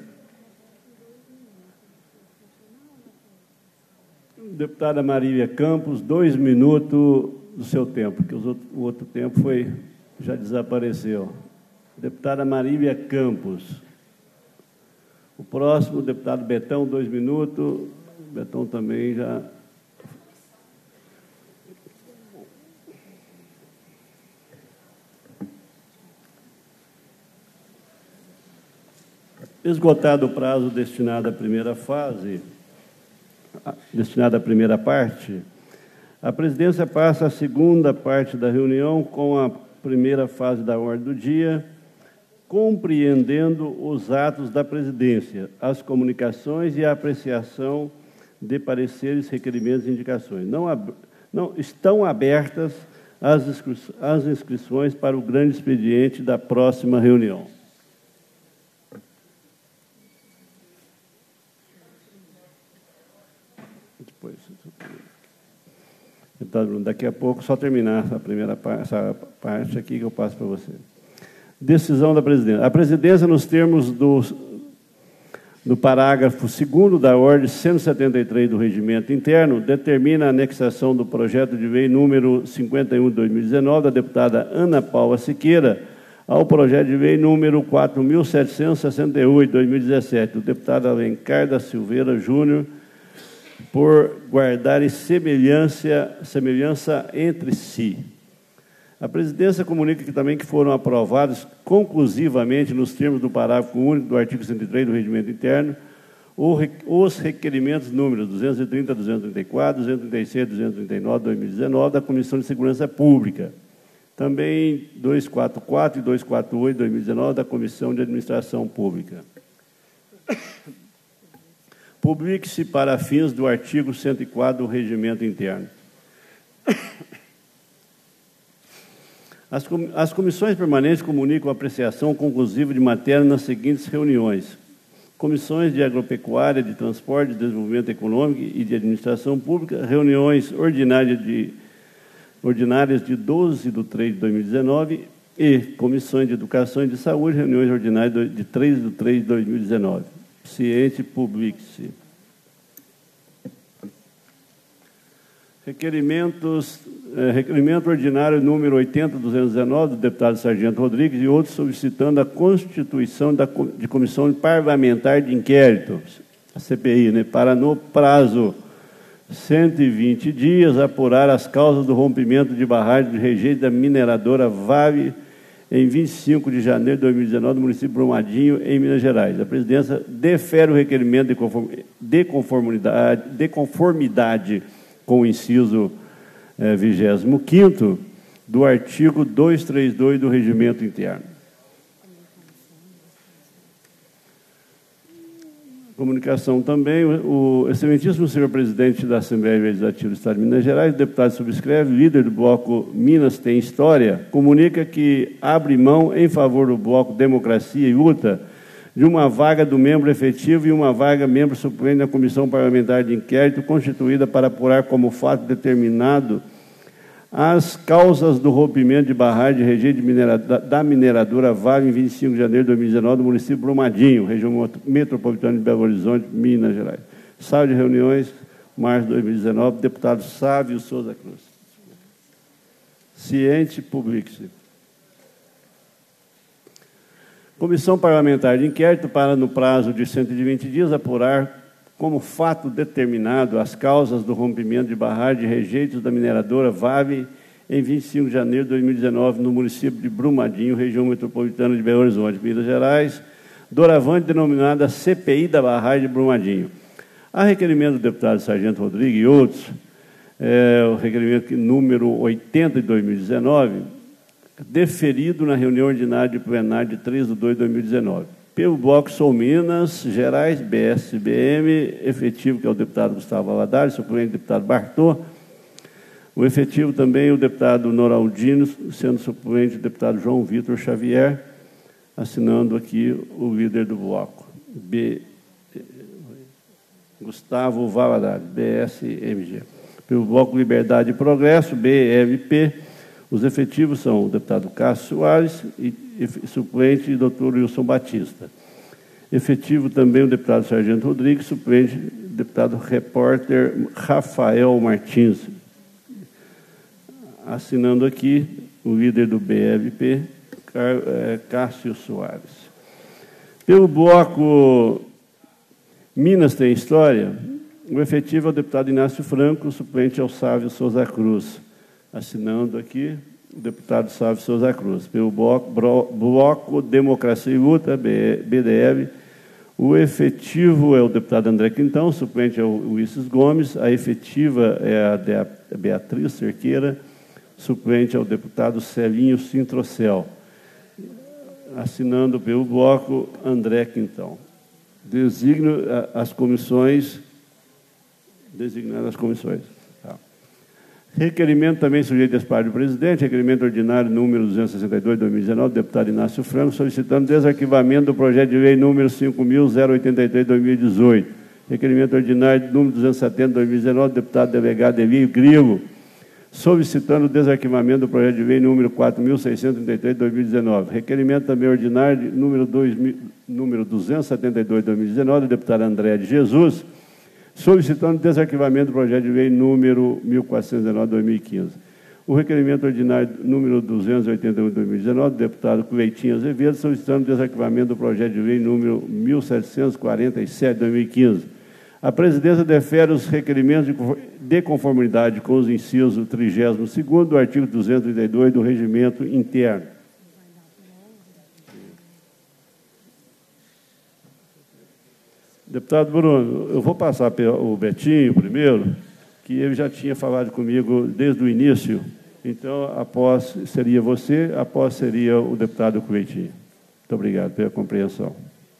Deputada Marília Campos, 2 minutos do seu tempo, porque o outro tempo já desapareceu. Deputada Marília Campos. O próximo, deputado Betão, 2 minutos. Betão também já... Esgotado o prazo destinado à primeira fase, destinado à primeira parte, a presidência passa à segunda parte da reunião com a primeira fase da ordem do dia, compreendendo os atos da presidência, as comunicações e a apreciação de pareceres, requerimentos e indicações. Não estão abertas as inscrições para o grande expediente da próxima reunião. Deputado, daqui a pouco, só terminar essa parte aqui que eu passo para você. Decisão da presidência. A presidência, nos termos do parágrafo 2º da ordem 173 do Regimento Interno, determina a anexação do projeto de lei número 51 de 2019, da deputada Ana Paula Siqueira, ao projeto de lei número 4.768 de 2017, do deputado Alencar da Silveira Júnior, por guardarem semelhança entre si. A presidência comunica que também que foram aprovados conclusivamente, nos termos do parágrafo único do artigo 103 do Regimento Interno, os requerimentos números 230, 234, 236, 239, 2019, da Comissão de Segurança Pública. Também 244 e 248, 2019, da Comissão de Administração Pública. Publique-se para fins do artigo 104 do Regimento Interno. As comissões permanentes comunicam a apreciação conclusiva de matéria nas seguintes reuniões: comissões de agropecuária, de transporte, de desenvolvimento econômico e de administração pública, reuniões ordinárias de 12 de 3 de 2019 e comissões de educação e de saúde, reuniões ordinárias de 3 de 3 de 2019. Ciente, publique-se. Requerimento ordinário número 80.219, do deputado Sargento Rodrigues e outros, solicitando a constituição de comissão parlamentar de inquérito, a CPI, para, no prazo 120 dias, apurar as causas do rompimento de barragem de rejeito da mineradora Vale em 25 de janeiro de 2019, no município de Brumadinho, em Minas Gerais. A presidência defere o requerimento de conformidade com o inciso 25º do artigo 232 do Regimento Interno. Comunicação também, o excelentíssimo senhor presidente da Assembleia Legislativa do Estado de Minas Gerais, o deputado subscreve, líder do bloco Minas Tem História, comunica que abre mão em favor do bloco Democracia e Luta de uma vaga do membro efetivo e uma vaga membro suplente na Comissão Parlamentar de Inquérito, constituída para apurar como fato determinado as causas do rompimento de barragem de rejeito da mineradora Vale em 25 de janeiro de 2019, no município de Brumadinho, região metropolitana de Belo Horizonte, Minas Gerais. Sala de reuniões, março de 2019, deputado Sávio Souza Cruz. Ciente, publique-se. Comissão Parlamentar de Inquérito para, no prazo de 120 dias, apurar como fato determinado as causas do rompimento de barragem de rejeitos da mineradora Vale em 25 de janeiro de 2019, no município de Brumadinho, região metropolitana de Belo Horizonte, Minas Gerais, doravante denominada CPI da barragem de Brumadinho. A requerimento do deputado Sargento Rodrigues e outros, o requerimento número 80 de 2019, deferido na reunião ordinária de plenário de 3 de 2 de 2019. Pelo bloco Sou Minas Gerais, BSBM, efetivo, que é o deputado Gustavo Valadares, suplente deputado Bartô. O efetivo também o deputado Noraldino, sendo suplente o deputado João Vitor Xavier, assinando aqui o líder do bloco, Gustavo Valadares, BSMG. Pelo bloco Liberdade e Progresso, BLP, os efetivos são o deputado Cássio Soares e suplente o doutor Wilson Batista. Efetivo também o deputado Sargento Rodrigues, suplente o deputado repórter Rafael Martins. Assinando aqui o líder do BLP, Cássio Soares. Pelo bloco Minas Tem História, o efetivo é o deputado Inácio Franco, suplente ao Sávio Souza Cruz. Assinando aqui o deputado Sávio Souza Cruz. Pelo bloco Democracia e Luta, BDL, o efetivo é o deputado André Quintão, suplente é o Ulisses Gomes, a efetiva é a Beatriz Cerqueira, suplente é o deputado Celinho Sintrocel. Assinando pelo bloco André Quintão. Designo as comissões designar as comissões. Tá. Requerimento também sujeito a parte do presidente, requerimento ordinário número 262/2019, deputado Inácio Franco, solicitando desarquivamento do projeto de lei número 5.083/2018. Requerimento ordinário número 270/2019, deputado delegado Elio Grilo, solicitando desarquivamento do projeto de lei número 4.633/2019. Requerimento também ordinário número 272/2019, do deputado André de Jesus, solicitando desarquivamento do projeto de lei número 1.419/2015. O requerimento ordinário número 281/2019, do deputado Cleitinho Azevedo, solicitando desarquivamento do projeto de lei número 1.747/2015. A presidência defere os requerimentos de conformidade com os incisos 32º do artigo 232 do Regimento Interno. Deputado Bruno, eu vou passar para o Betinho primeiro, que ele já tinha falado comigo desde o início. Então, após seria você, após seria o deputado Cleitinho. Muito obrigado pela compreensão.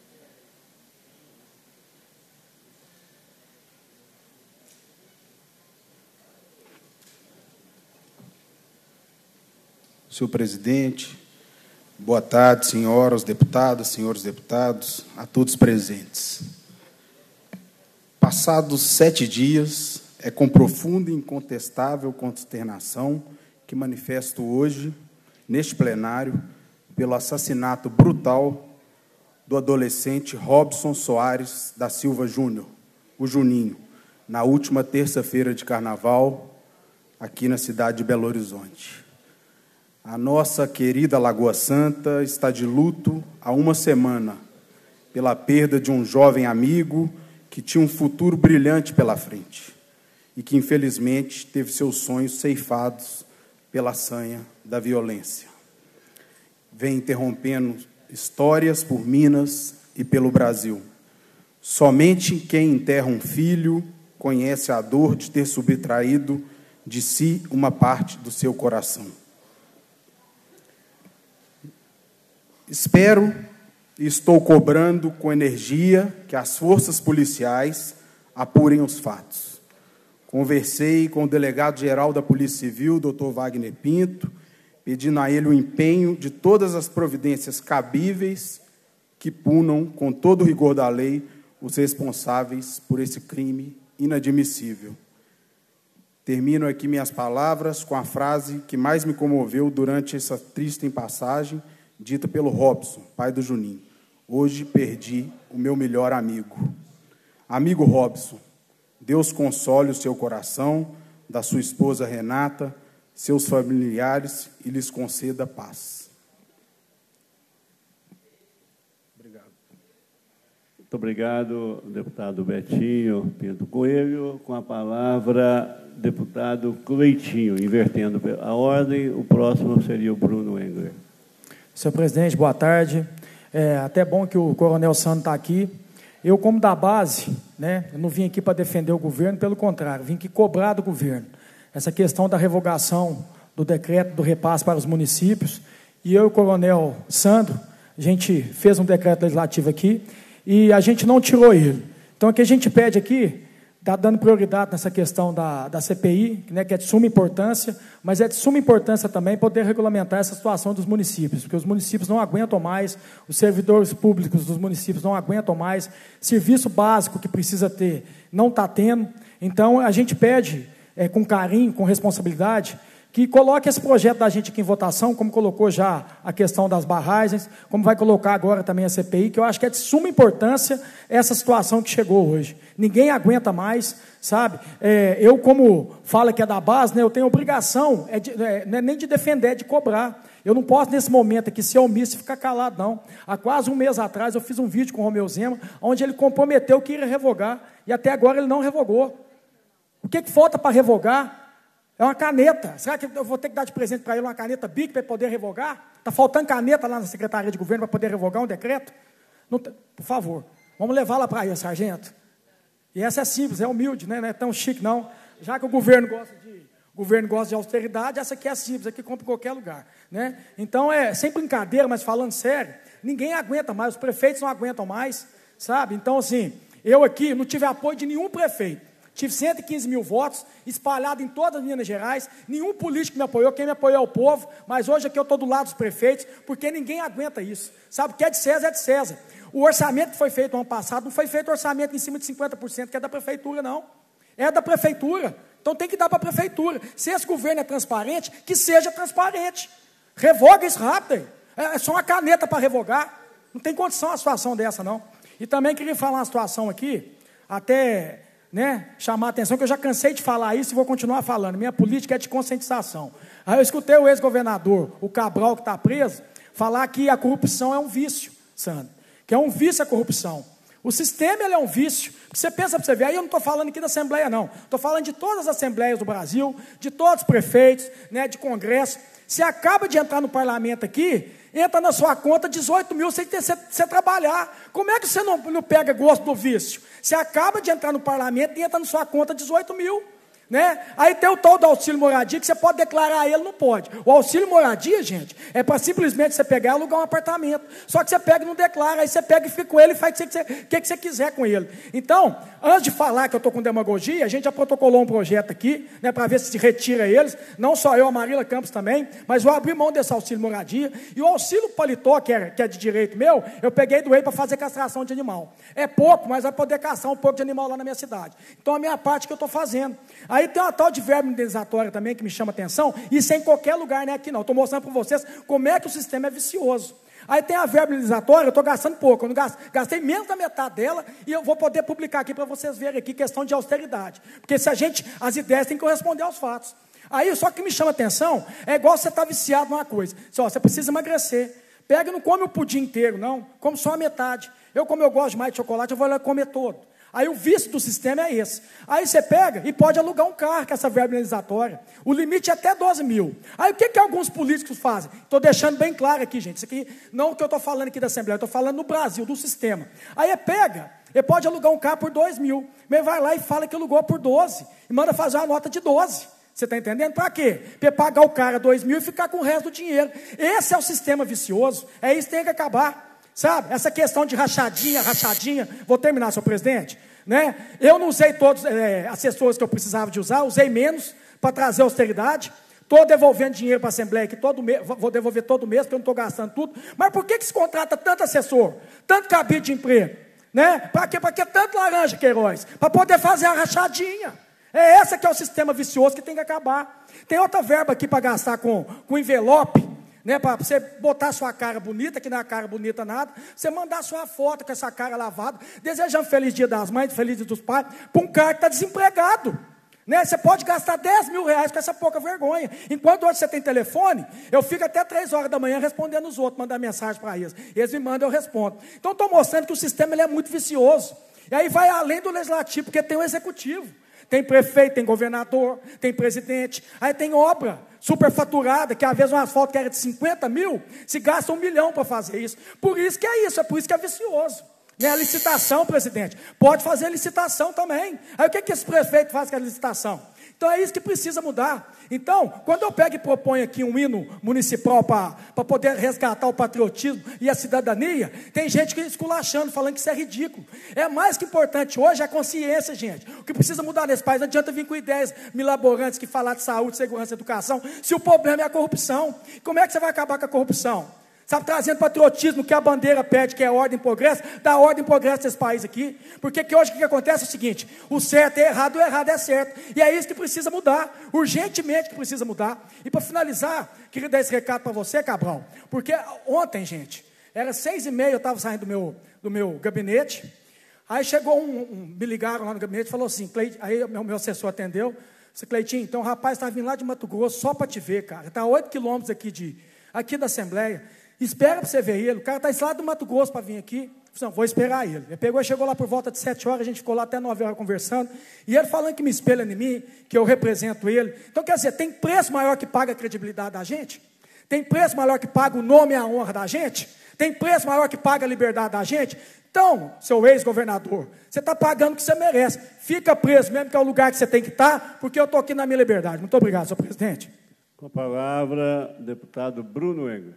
Senhor presidente, boa tarde, senhoras deputadas, senhores deputados, a todos presentes. Passados 7 dias, é com profunda e incontestável consternação que manifesto hoje, neste plenário, pelo assassinato brutal do adolescente Robson Soares da Silva Júnior, o Juninho, na última terça-feira de carnaval, aqui na cidade de Belo Horizonte. A nossa querida Lagoa Santa está de luto há uma semana pela perda de um jovem amigo que tinha um futuro brilhante pela frente e que, infelizmente, teve seus sonhos ceifados pela sanha da violência. Vem interrompendo histórias por Minas e pelo Brasil. Somente quem enterra um filho conhece a dor de ter subtraído de si uma parte do seu coração. Espero e estou cobrando com energia que as forças policiais apurem os fatos. Conversei com o delegado-geral da Polícia Civil, Dr. Wagner Pinto, pedindo a ele o empenho de todas as providências cabíveis que punam, com todo o rigor da lei, os responsáveis por esse crime inadmissível. Termino aqui minhas palavras com a frase que mais me comoveu durante essa triste passagem, dita pelo Robson, pai do Juninho. Hoje perdi o meu melhor amigo. Amigo Robson, Deus console o seu coração, da sua esposa Renata, seus familiares e lhes conceda paz. Obrigado. Muito obrigado, deputado Betinho Pinto Coelho. Com a palavra, deputado Cleitinho, invertendo a ordem. O próximo seria o Bruno Engler. Senhor presidente, boa tarde. É até bom que o coronel Sandro está aqui. Eu, como da base, eu não vim aqui para defender o governo, pelo contrário, vim aqui cobrar do governo essa questão da revogação do decreto do repasse para os municípios. E eu e o coronel Sandro, a gente fez um decreto legislativo aqui e a gente não tirou ele. Então, o que a gente pede aqui, está dando prioridade nessa questão da CPI, que é de suma importância, mas é de suma importância também poder regulamentar essa situação dos municípios, porque os municípios não aguentam mais, os servidores públicos dos municípios não aguentam mais, serviço básico que precisa ter não está tendo. Então, a gente pede, com carinho, com responsabilidade, que coloque esse projeto da gente aqui em votação, como colocou já a questão das barragens, como vai colocar agora também a CPI, que eu acho que é de suma importância essa situação que chegou hoje. Ninguém aguenta mais, sabe? Eu, como fala que é da base, eu tenho obrigação, não é nem de defender, é de cobrar. Eu não posso, nesse momento aqui, ser omisso e ficar calado, não. Há quase um mês atrás, eu fiz um vídeo com o Romeu Zema, onde ele comprometeu que iria revogar, e até agora ele não revogou. O que falta para revogar? É uma caneta. Será que eu vou ter que dar de presente para ele uma caneta BIC para ele poder revogar? Está faltando caneta lá na Secretaria de Governo para poder revogar um decreto? Não, por favor, vamos levar lá para aí, sargento. E essa é simples, é humilde, não é tão chique, não. Já que o governo gosta de austeridade, essa aqui é simples, aqui compra em qualquer lugar. Então, sem brincadeira, mas falando sério, ninguém aguenta mais, os prefeitos não aguentam mais, sabe? Então, assim, eu aqui não tive apoio de nenhum prefeito. Tive 115 mil votos, espalhado em todas as Minas Gerais. Nenhum político me apoiou, quem me apoiou é o povo. Mas hoje aqui eu estou do lado dos prefeitos, porque ninguém aguenta isso. Sabe, o que é de César é de César. O orçamento que foi feito no ano passado, não foi feito orçamento em cima de 50%, que é da prefeitura, não. É da prefeitura. Então tem que dar para a prefeitura. Se esse governo é transparente, que seja transparente. Revoga isso rápido. É só uma caneta para revogar. Não tem condição a situação dessa, não. E também queria falar uma situação aqui, até chamar a atenção, que eu já cansei de falar isso e vou continuar falando. Minha política é de conscientização. Aí eu escutei o ex-governador, o Cabral, que está preso, falar que a corrupção é um vício, Sandro. Que é um vício a corrupção. O sistema ele é um vício. Você pensa para você ver, aí eu não estou falando aqui da Assembleia, não. Estou falando de todas as Assembleias do Brasil, de todos os prefeitos, de Congresso. Você acaba de entrar no parlamento aqui, entra na sua conta 18 mil sem você trabalhar. Como é que você não pega gosto do vício? Você acaba de entrar no parlamento e entra na sua conta 18 mil. Aí tem o tal do auxílio moradia, que você pode declarar ele, não pode. O auxílio moradia, gente, é para simplesmente você pegar e alugar um apartamento. Só que você pega e não declara, aí você pega e fica com ele e faz o que você quiser com ele. Então, antes de falar que eu estou com demagogia, a gente já protocolou um projeto aqui, para ver se retira eles, não só eu, a Marília Campos também, mas eu abri mão desse auxílio moradia, e o auxílio paletó, que é de direito meu, eu peguei e doei para fazer castração de animal. É pouco, mas vai poder caçar um pouco de animal lá na minha cidade. Então, a minha parte que eu estou fazendo. Aí tem uma tal de verba indenizatória também que me chama atenção, isso é em qualquer lugar, não é aqui não. Estou mostrando para vocês como é que o sistema é vicioso. Aí tem a verba indenizatória, eu estou gastando pouco, eu não gastei menos da metade dela, e eu vou poder publicar aqui para vocês verem aqui questão de austeridade. Porque as ideias têm que corresponder aos fatos. Aí só que me chama atenção, é igual você estar viciado numa coisa. Você precisa emagrecer. Pega e não come o pudim inteiro, não, come só a metade. Como eu gosto mais de chocolate, eu vou lá comer todo. Aí o vício do sistema é esse. Aí você pega e pode alugar um carro com essa verba indenizatória. O limite é até 12 mil. Aí o que alguns políticos fazem? Estou deixando bem claro aqui, gente. Isso aqui não é o que eu estou falando aqui da Assembleia, eu estou falando no Brasil, do sistema. Aí ele pode alugar um carro por 2 mil. Mas vai lá e fala que alugou por 12. E manda fazer uma nota de 12. Você está entendendo? Para quê? Para pagar o cara 2 mil e ficar com o resto do dinheiro. Esse é o sistema vicioso. É isso que tem que acabar. Sabe? Essa questão de rachadinha. Vou terminar, senhor presidente. Eu não usei todos os assessores que eu precisava de usar, usei menos para trazer austeridade. Estou devolvendo dinheiro para a Assembleia aqui todo mês, vou devolver todo mês, porque eu não estou gastando tudo. Mas por que se contrata tanto assessor, tanto cabide de emprego? Para que tanto laranja, Queiroz? Para poder fazer a rachadinha. É essa que é o sistema vicioso que tem que acabar. Tem outra verba aqui para gastar com envelope, para você botar sua cara bonita, que não é cara bonita nada, você mandar sua foto com essa cara lavada, desejando feliz dia das mães, feliz dia dos pais, para um cara que está desempregado. Você pode gastar 10 mil reais com essa pouca vergonha. Enquanto hoje você tem telefone, eu fico até 3 horas da manhã respondendo os outros, mandando mensagem para eles. Eles me mandam, eu respondo. Então estou mostrando que o sistema ele é muito vicioso. E aí vai além do legislativo, porque tem o executivo. Tem prefeito, tem governador, tem presidente, aí tem obra superfaturada, que às vezes um asfalto que era de 50 mil, se gasta 1 milhão para fazer isso. Por isso que é isso, é por isso que é vicioso. A licitação, presidente, pode fazer licitação também. Aí o que esse prefeito faz com a licitação? Então é isso que precisa mudar. Então, quando eu pego e proponho aqui um hino municipal para poder resgatar o patriotismo e a cidadania, tem gente que esculachando, falando que isso é ridículo. É mais que importante hoje a consciência, gente. O que precisa mudar nesse país, não adianta vir com ideias milaborantes que falar de saúde, segurança e educação, se o problema é a corrupção. Como é que você vai acabar com a corrupção? Sabe, trazendo patriotismo, que a bandeira pede, que é ordem e progresso, dá ordem e progresso nesse país aqui. Porque que hoje o que acontece é o seguinte, o certo é errado, o errado é certo. E é isso que precisa mudar, urgentemente que precisa mudar. E para finalizar, queria dar esse recado para você, Cabral, porque ontem, gente, era 6h30, eu estava saindo do meu gabinete, aí chegou me ligaram lá no gabinete e falou assim, aí o meu assessor atendeu, disse, Cleitinho, então o rapaz está vindo lá de Mato Grosso só para te ver, cara, está a 8 quilômetros aqui da Assembleia, espera para você ver ele, o cara está lá do Mato Grosso para vir aqui, não, vou esperar ele. Ele pegou e chegou lá por volta de 7 horas, a gente ficou lá até 9 horas conversando, e ele falando que me espelha em mim, que eu represento ele. Então, quer dizer, tem preço maior que paga a credibilidade da gente? Tem preço maior que paga o nome e a honra da gente? Tem preço maior que paga a liberdade da gente? Então, seu ex-governador, você está pagando o que você merece. Fica preso mesmo, que é o lugar que você tem que estar, porque eu estou aqui na minha liberdade. Muito obrigado, senhor presidente. Com a palavra, deputado Bruno Engler.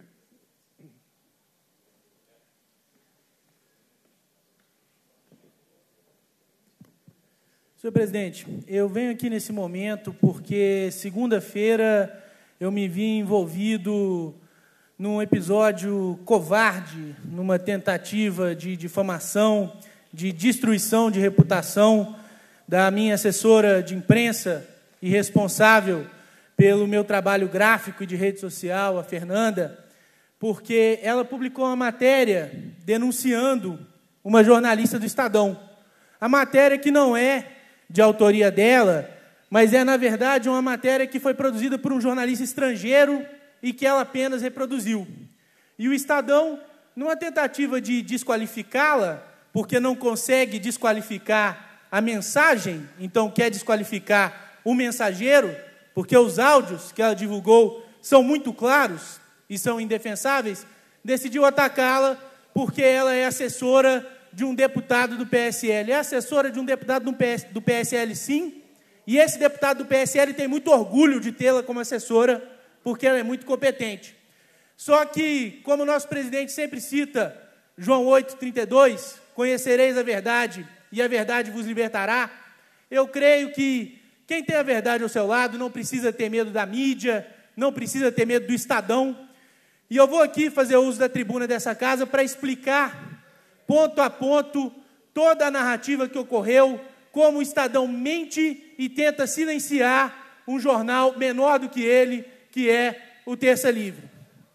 Senhor presidente, eu venho aqui nesse momento porque segunda-feira eu me vi envolvido num episódio covarde, numa tentativa de difamação, de destruição de reputação da minha assessora de imprensa e responsável pelo meu trabalho gráfico e de rede social, a Fernanda, porque ela publicou uma matéria denunciando uma jornalista do Estadão. A matéria que não é de autoria dela, mas é, na verdade, uma matéria que foi produzida por um jornalista estrangeiro e que ela apenas reproduziu. E o Estadão, numa tentativa de desqualificá-la, porque não consegue desqualificar a mensagem, então quer desqualificar o mensageiro, porque os áudios que ela divulgou são muito claros e são indefensáveis, decidiu atacá-la porque ela é assessora de um deputado do PSL. É assessora de um deputado do PSL, sim, e esse deputado do PSL tem muito orgulho de tê-la como assessora, porque ela é muito competente. Só que, como o nosso presidente sempre cita, João 8,32, conhecereis a verdade, e a verdade vos libertará, eu creio que quem tem a verdade ao seu lado não precisa ter medo da mídia, não precisa ter medo do Estadão, e eu vou aqui fazer uso da tribuna dessa casa para explicar, ponto a ponto, toda a narrativa que ocorreu, como o Estadão mente e tenta silenciar um jornal menor do que ele, que é o Terça Livre.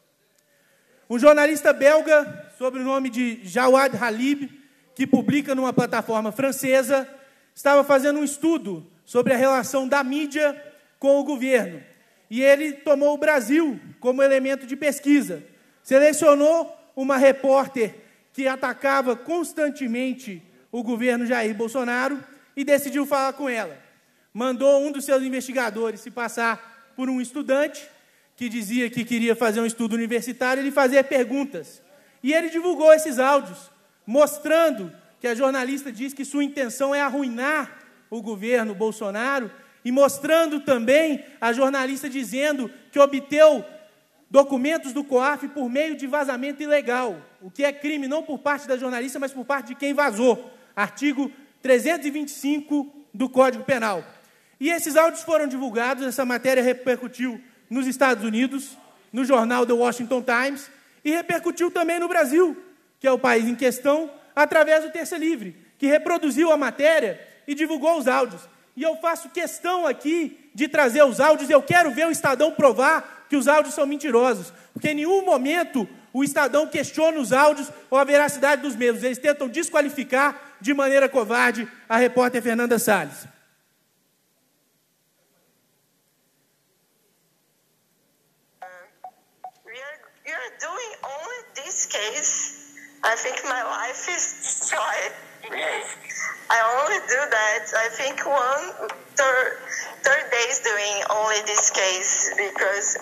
Um jornalista belga, sob o nome de Jawad Halib, que publica numa plataforma francesa, estava fazendo um estudo sobre a relação da mídia com o governo. E ele tomou o Brasil como elemento de pesquisa. Selecionou uma repórter que atacava constantemente o governo Jair Bolsonaro e decidiu falar com ela. Mandou um dos seus investigadores se passar por um estudante que dizia que queria fazer um estudo universitário e lhe fazer perguntas. E ele divulgou esses áudios, mostrando que a jornalista diz que sua intenção é arruinar o governo Bolsonaro, e mostrando também a jornalista dizendo que obteve documentos do COAF por meio de vazamento ilegal, o que é crime não por parte da jornalista, mas por parte de quem vazou. Artigo 325 do Código Penal. E esses áudios foram divulgados, essa matéria repercutiu nos Estados Unidos, no jornal The Washington Times, e repercutiu também no Brasil, que é o país em questão, através do Terça Livre, que reproduziu a matéria e divulgou os áudios. E eu faço questão aqui de trazer os áudios, eu quero ver o Estadão provar que os áudios são mentirosos, porque em nenhum momento o Estadão questiona os áudios ou a veracidade dos mesmos. Eles tentam desqualificar de maneira covarde a repórter Fernanda Salles. You're doing only this case. I think my life is destroyed. I only do that. I think third days doing only this case because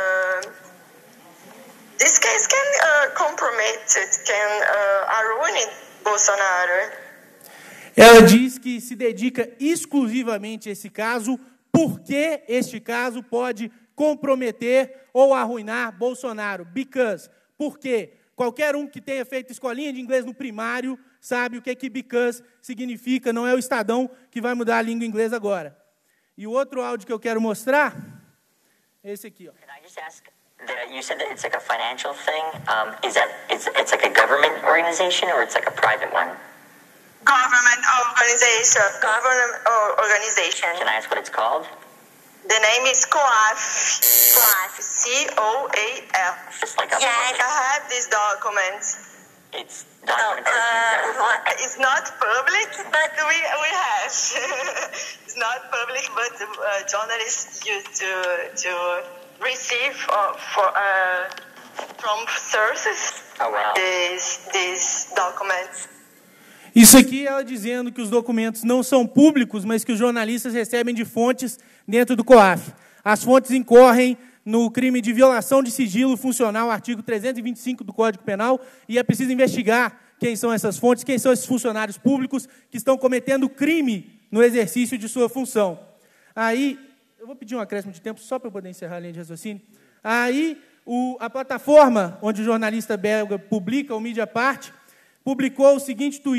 this case can compromise it, can ruin Bolsonaro. Ela diz que se dedica exclusivamente a esse caso porque este caso pode comprometer ou arruinar Bolsonaro. Because. Por quê? Qualquer um que tenha feito escolinha de inglês no primário sabe o que because significa, não é o Estadão que vai mudar a língua inglesa agora. E o outro áudio que eu quero mostrar é esse aqui, ó. You said that it's like a financial thing. Is that it's like a government organization or it's like a private one? Government organization. Government organization. Can I ask what it's called? The name is COAF. COAF. C-O-A-F. Yes, I have this document. It's it's not public, but we have. It's not public, but journalists used to receive from sources these documents. Isso aqui ela dizendo que os documentos não são públicos, mas que os jornalistas recebem de fontes dentro do COAF. As fontes incorrem no crime de violação de sigilo funcional, artigo 325 do Código Penal, e é preciso investigar quem são essas fontes, quem são esses funcionários públicos que estão cometendo crime no exercício de sua função. Aí, eu vou pedir um acréscimo de tempo só para eu poder encerrar a linha de raciocínio. Aí, a plataforma onde o jornalista belga publica, o Mediapart, publicou o seguinte tweet: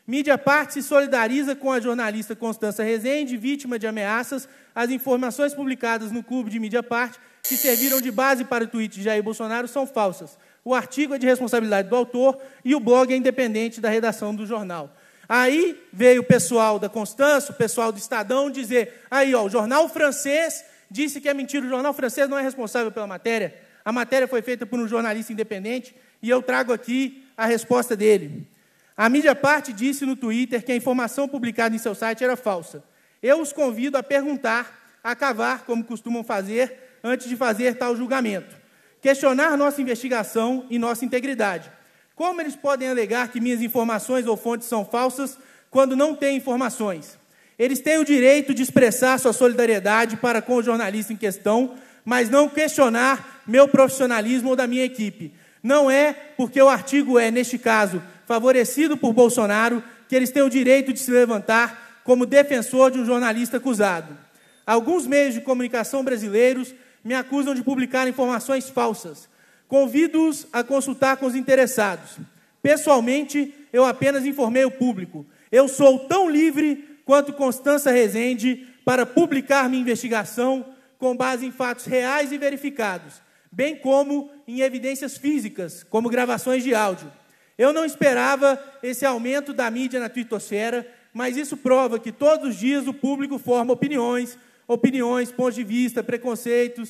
Mediapart se solidariza com a jornalista Constança Rezende, vítima de ameaças. As informações publicadas no clube de Mediapart, que serviram de base para o tweet de Jair Bolsonaro, são falsas. O artigo é de responsabilidade do autor e o blog é independente da redação do jornal. Aí veio o pessoal da Constância, o pessoal do Estadão, dizer, aí, ó, o jornal francês disse que é mentira, o jornal francês não é responsável pela matéria. A matéria foi feita por um jornalista independente e eu trago aqui a resposta dele. A Mediapart disse no Twitter que a informação publicada em seu site era falsa. Eu os convido a perguntar, a cavar, como costumam fazer, antes de fazer tal julgamento. Questionar nossa investigação e nossa integridade. Como eles podem alegar que minhas informações ou fontes são falsas quando não têm informações? Eles têm o direito de expressar sua solidariedade para com o jornalista em questão, mas não questionar meu profissionalismo ou da minha equipe. Não é porque o artigo é, neste caso, favorecido por Bolsonaro, que eles têm o direito de se levantar como defensor de um jornalista acusado. Alguns meios de comunicação brasileiros me acusam de publicar informações falsas. Convido-os a consultar com os interessados. Pessoalmente, eu apenas informei o público. Eu sou tão livre quanto Constança Rezende para publicar minha investigação com base em fatos reais e verificados, bem como em evidências físicas, como gravações de áudio. Eu não esperava esse aumento da mídia na twittosfera, mas isso prova que todos os dias o público forma opiniões, pontos de vista, preconceitos,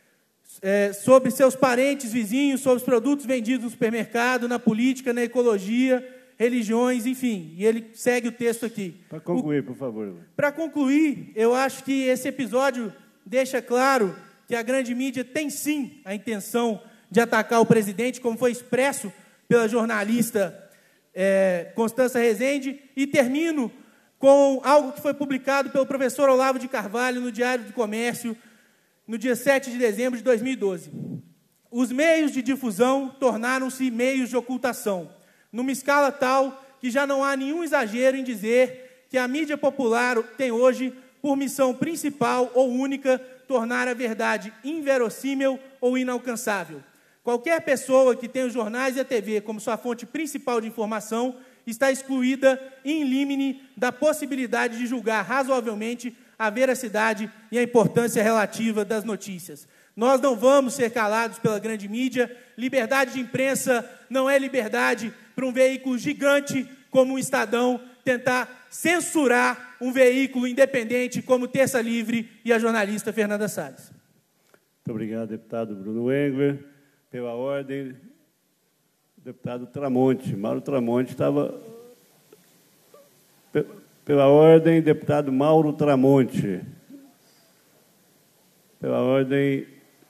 sobre seus parentes, vizinhos, sobre os produtos vendidos no supermercado, na política, na ecologia, religiões, enfim. E ele segue o texto aqui. Para concluir, por favor. Para concluir, eu acho que esse episódio deixa claro que a grande mídia tem, sim, a intenção de atacar o presidente, como foi expresso pela jornalista Constança Rezende, e termino com algo que foi publicado pelo professor Olavo de Carvalho no Diário do Comércio, no dia 7 de dezembro de 2012. Os meios de difusão tornaram-se meios de ocultação, numa escala tal que já não há nenhum exagero em dizer que a mídia popular tem hoje por missão principal ou única tornar a verdade inverossímil ou inalcançável. Qualquer pessoa que tem os jornais e a TV como sua fonte principal de informação está excluída in limine da possibilidade de julgar razoavelmente a veracidade e a importância relativa das notícias. Nós não vamos ser calados pela grande mídia. Liberdade de imprensa não é liberdade para um veículo gigante como o Estadão tentar censurar um veículo independente como Terça Livre e a jornalista Fernanda Salles. Muito obrigado, deputado Bruno Engler. Pela ordem, deputado Tramonte. Mauro Tramonte estava... Pela ordem, deputado Mauro Tramonte. Pela ordem,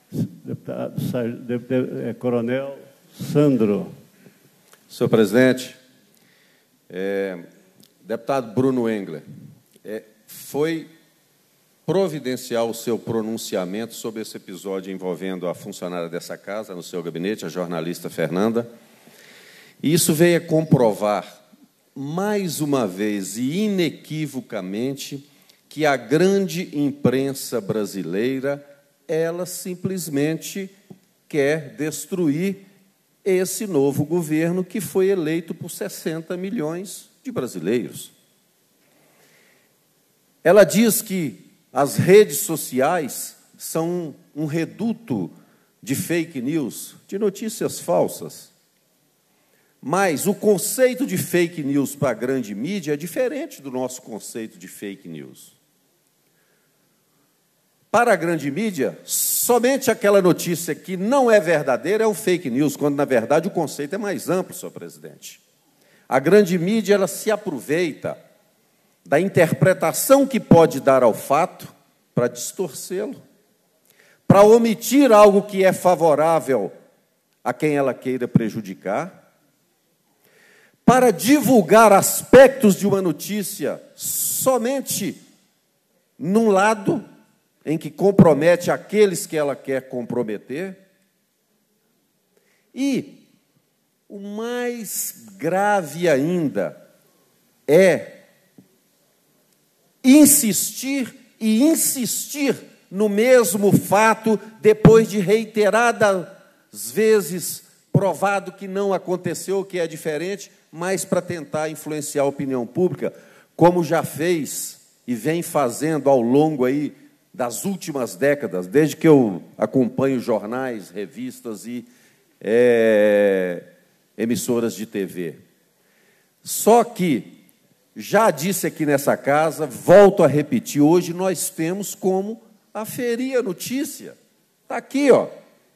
coronel Sandro. Senhor presidente, deputado Bruno Engler, foi providencial o seu pronunciamento sobre esse episódio envolvendo a funcionária dessa casa, no seu gabinete, a jornalista Fernanda. E isso veio a comprovar, mais uma vez e inequivocamente, que a grande imprensa brasileira, ela simplesmente quer destruir esse novo governo que foi eleito por 60 milhões de brasileiros. Ela diz que as redes sociais são um reduto de fake news, de notícias falsas. Mas o conceito de fake news para a grande mídia é diferente do nosso conceito de fake news. Para a grande mídia, somente aquela notícia que não é verdadeira é o fake news, quando, na verdade, o conceito é mais amplo, senhor presidente. A grande mídia, ela se aproveita da interpretação que pode dar ao fato para distorcê-lo, para omitir algo que é favorável a quem ela queira prejudicar, para divulgar aspectos de uma notícia somente num lado em que compromete aqueles que ela quer comprometer. E o mais grave ainda é insistir e insistir no mesmo fato depois de reiteradas vezes provado que não aconteceu, que é diferente, mas para tentar influenciar a opinião pública, como já fez e vem fazendo ao longo aí das últimas décadas, desde que eu acompanho jornais, revistas e emissoras de TV. Só que, já disse aqui nessa casa, volto a repetir, hoje nós temos como aferir a notícia. Está aqui, ó.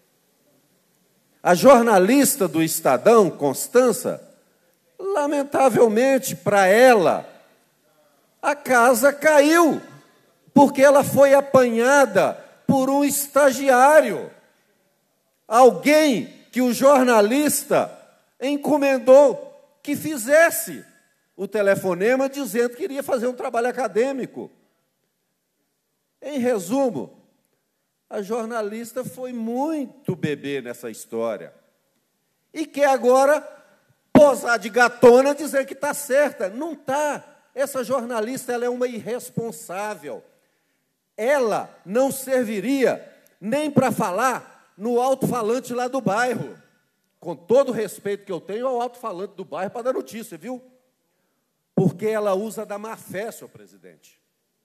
A jornalista do Estadão, Constança, lamentavelmente para ela, a casa caiu, porque ela foi apanhada por um estagiário. Alguém que o jornalista encomendou que fizesse o telefonema dizendo que iria fazer um trabalho acadêmico. Em resumo, a jornalista foi muito bebê nessa história. E quer agora posar de gatona, dizer que está certa. Não está. Essa jornalista ela é uma irresponsável. Ela não serviria nem para falar no alto-falante lá do bairro. Com todo o respeito que eu tenho ao alto-falante do bairro para dar notícia, viu? Porque ela usa da má-fé, senhor presidente.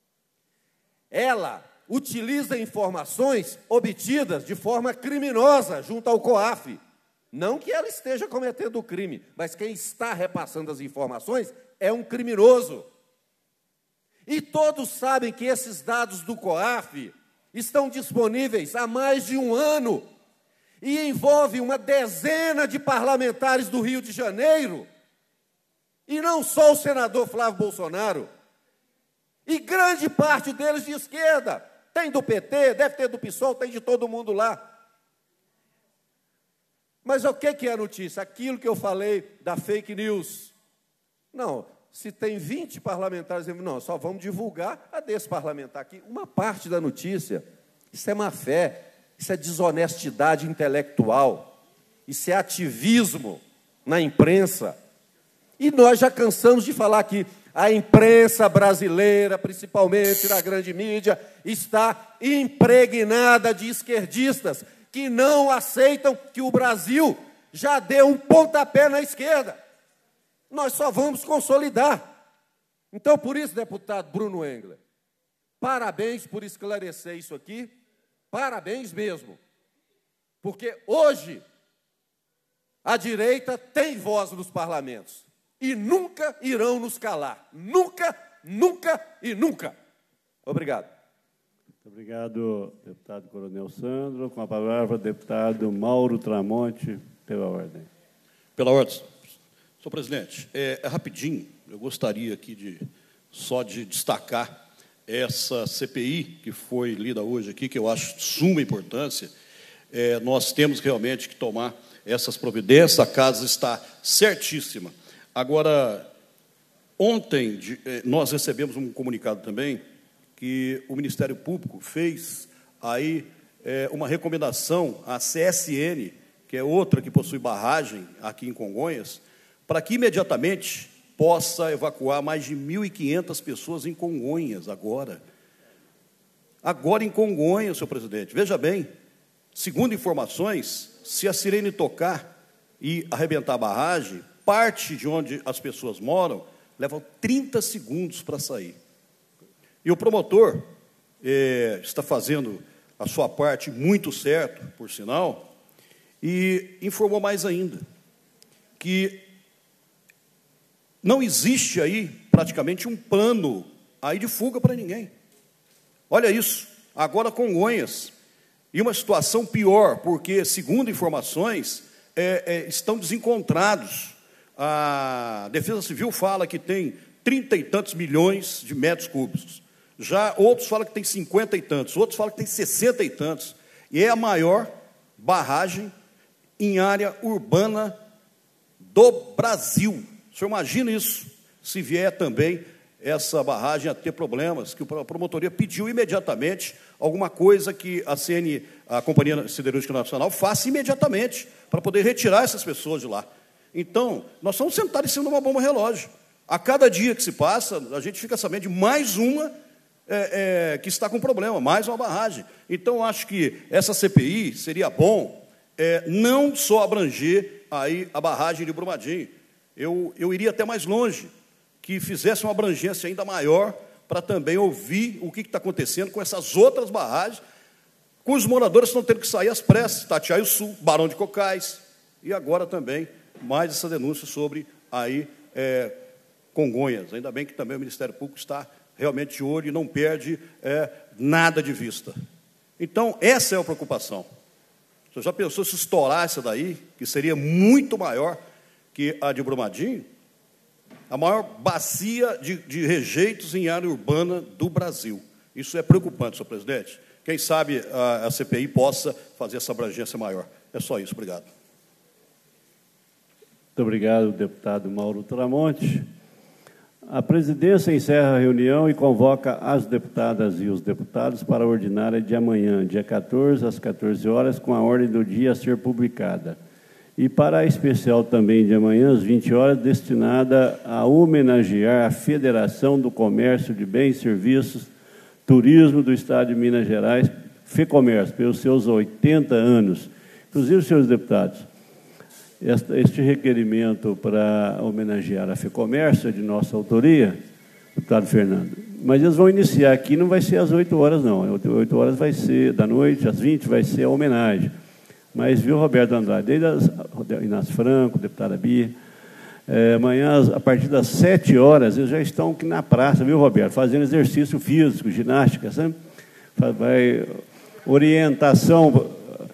Ela utiliza informações obtidas de forma criminosa junto ao COAF. Não que ela esteja cometendo o crime, mas quem está repassando as informações é um criminoso. E todos sabem que esses dados do COAF estão disponíveis há mais de um ano e envolve uma dezena de parlamentares do Rio de Janeiro, e não só o senador Flávio Bolsonaro, e grande parte deles de esquerda. Tem do PT, deve ter do PSOL, tem de todo mundo lá. Mas o que é a notícia? Aquilo que eu falei da fake news. Não, se tem 20 parlamentares, não, só vamos divulgar a desse parlamentar aqui. Uma parte da notícia. Isso é má fé, isso é desonestidade intelectual, isso é ativismo na imprensa. E nós já cansamos de falar aqui, a imprensa brasileira, principalmente na grande mídia, está impregnada de esquerdistas que não aceitam que o Brasil já deu um pontapé na esquerda. Nós só vamos consolidar. Então, por isso, deputado Bruno Engler, parabéns por esclarecer isso aqui, parabéns mesmo. Porque hoje a direita tem voz nos parlamentos. E nunca irão nos calar. Nunca, nunca e nunca. Obrigado. Muito obrigado, deputado Coronel Sandro. Com a palavra, deputado Mauro Tramonte, pela ordem. Pela ordem. Senhor presidente, rapidinho, eu gostaria aqui só de destacar essa CPI que foi lida hoje aqui, que eu acho de suma importância. Nós temos realmente que tomar essas providências, a casa está certíssima. Agora, ontem nós recebemos um comunicado também que o Ministério Público fez aí uma recomendação à CSN, que é outra que possui barragem aqui em Congonhas, para que imediatamente possa evacuar mais de 1.500 pessoas em Congonhas agora. Agora em Congonhas, senhor presidente. Veja bem, segundo informações, se a sirene tocar e arrebentar a barragem, parte de onde as pessoas moram, leva 30 segundos para sair. E o promotor está fazendo a sua parte muito certo, por sinal, e informou mais ainda, que não existe aí praticamente um plano aí de fuga para ninguém. Olha isso, agora Congonhas, e uma situação pior, porque, segundo informações, estão desencontrados. A Defesa Civil fala que tem 30 e tantos milhões de metros cúbicos. Já outros falam que tem 50 e tantos, outros falam que tem 60 e tantos. E é a maior barragem em área urbana do Brasil. O senhor imagina isso, se vier também essa barragem a ter problemas, que a promotoria pediu imediatamente alguma coisa que a Companhia Siderúrgica Nacional faça imediatamente, para poder retirar essas pessoas de lá. Então, nós estamos sentados em cima de uma bomba relógio. A cada dia que se passa, a gente fica sabendo de mais uma que está com problema, mais uma barragem. Então, acho que essa CPI seria bom não só abranger aí a barragem de Brumadinho, Eu iria até mais longe, que fizesse uma abrangência ainda maior para também ouvir o que está acontecendo com essas outras barragens, cujos moradores estão tendo que sair às pressas, Itatiaia Sul, Barão de Cocais, e agora também mais essa denúncia sobre aí Congonhas. Ainda bem que também o Ministério Público está realmente de olho e não perde nada de vista. Então, essa é a preocupação. Você já pensou se estourar essa daí, que seria muito maior que a de Brumadinho? A maior bacia de rejeitos em área urbana do Brasil. Isso é preocupante, senhor presidente. Quem sabe a CPI possa fazer essa abrangência maior. É só isso. Obrigado. Muito obrigado, deputado Mauro Tramonte. A presidência encerra a reunião e convoca as deputadas e os deputados para a ordinária de amanhã, dia 14, às 14 horas, com a ordem do dia a ser publicada. E para a especial também de amanhã, às 20 horas, destinada a homenagear a Federação do Comércio de Bens e Serviços, Turismo do Estado de Minas Gerais, FEComércio, pelos seus 80 anos. Inclusive, senhores deputados, este requerimento para homenagear a FEComércio é de nossa autoria, deputado Fernando. Mas eles vão iniciar aqui, não vai ser às 8 horas, não. 8 horas vai ser da noite, às 20 vai ser a homenagem. Mas, viu, Roberto Andrade, desde Inácio Franco, deputada Bia, amanhã, a partir das 7 horas, eles já estão aqui na praça, viu, Roberto, fazendo exercício físico, ginástica, sabe? Vai orientação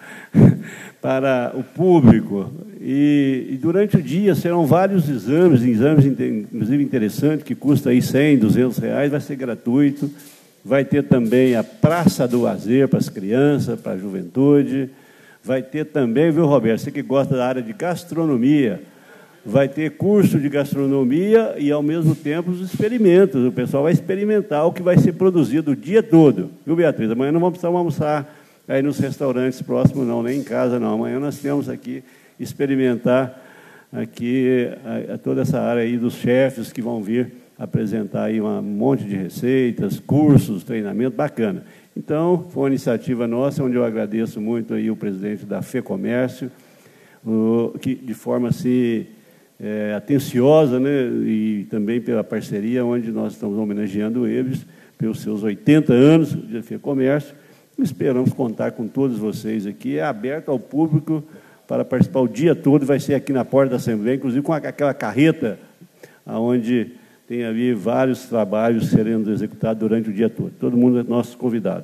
para o público. E durante o dia serão vários exames inclusive interessantes, que custa aí R$100, R$200, vai ser gratuito. Vai ter também a Praça do Lazer para as crianças, para a juventude. Vai ter também, viu, Roberto, você que gosta da área de gastronomia, vai ter curso de gastronomia e, ao mesmo tempo, os experimentos. O pessoal vai experimentar o que vai ser produzido o dia todo. Viu, Beatriz? Amanhã não vamos precisar almoçar aí nos restaurantes próximos, não, nem em casa, não. Amanhã nós temos aqui experimentar aqui toda essa área aí dos chefes que vão vir apresentar aí um monte de receitas, cursos, treinamento, bacana. Então, foi uma iniciativa nossa, onde eu agradeço muito aí o presidente da FEComércio, que de forma assim, atenciosa, né, e também pela parceria, onde nós estamos homenageando eles pelos seus 80 anos de FEComércio. Esperamos contar com todos vocês aqui. É aberto ao público para participar o dia todo, vai ser aqui na porta da Assembleia, inclusive com aquela carreta, onde tem ali vários trabalhos sendo executados durante o dia todo. Todo mundo é nossos convidados.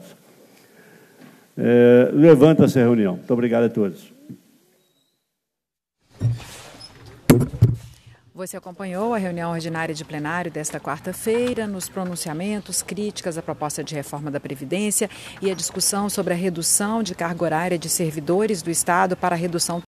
Levanta-se a reunião. Muito obrigado a todos. Você acompanhou a reunião ordinária de plenário desta quarta-feira, nos pronunciamentos, críticas à proposta de reforma da Previdência e a discussão sobre a redução de carga horária de servidores do Estado para a redução